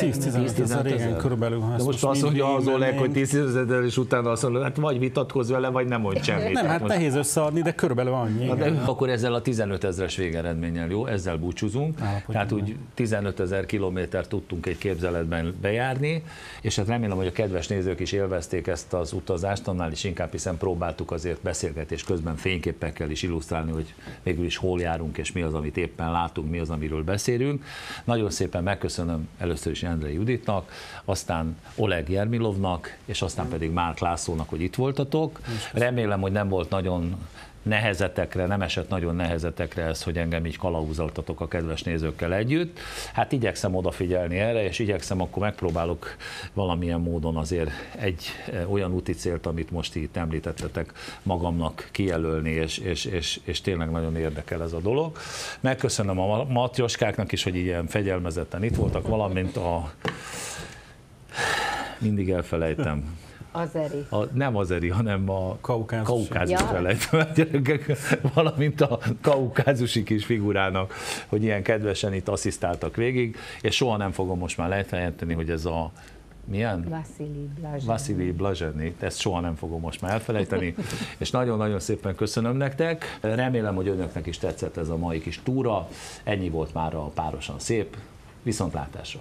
Speaker 5: ezer régen körülbelül.
Speaker 2: De most azt mondja az Oleg, hogy tíz-tizenöt és utána azt mondja, hát vagy vitatkozz vele, vagy nem mondj semmit.
Speaker 5: Nem, hát
Speaker 2: most...
Speaker 5: nehéz összeadni, de körülbelül annyi.
Speaker 2: De akkor ezzel a tizenöt ezres végeredménnyel, jó? Ezzel búcsúzunk. Állapodjunk. Tehát úgy tizenöt ezer kilométer tudtunk egy képzeletben bejárni, és hát remélem, hogy a kedves nézők is élvezték ezt az utazást, annál is inkább, hiszen próbáltuk azért beszélgetés közben fényképekkel is illusztrálni, hogy végül is hol járunk, és mi az, amit éppen látunk, mi az, amiről beszélünk. Nagyon szépen megköszönöm először is Endre Juditnak, aztán Oleg Jermilovnak, és aztán pedig Márk Lászlónak, hogy itt voltatok. Remélem, hogy nem volt nagyon nehezetekre, nem esett nagyon nehezetekre ez, hogy engem így kalauzoltatok a kedves nézőkkel együtt. Hát igyekszem odafigyelni erre, és igyekszem, akkor megpróbálok valamilyen módon azért egy olyan úti célt, amit most itt említettetek, magamnak kijelölni, és, és, és, és tényleg nagyon érdekel ez a dolog. Megköszönöm a matyoskáknak is, hogy ilyen fegyelmezetten itt voltak, valamint a... mindig elfelejtem.
Speaker 3: Azeri.
Speaker 2: A, nem azeri, hanem a
Speaker 5: kaukázus,
Speaker 2: kaukázus felejtem, gyerekek, valamint a kaukázusi kis figurának, hogy ilyen kedvesen itt asszisztáltak végig, és soha nem fogom most már elfelejteni, hogy ez a milyen?
Speaker 3: Vasili Blazseny.
Speaker 2: Vasili Blazseny, ezt soha nem fogom most már elfelejteni, és nagyon-nagyon szépen köszönöm nektek. Remélem, hogy önöknek is tetszett ez a mai kis túra. Ennyi volt már a Párosan szép. Viszontlátásra!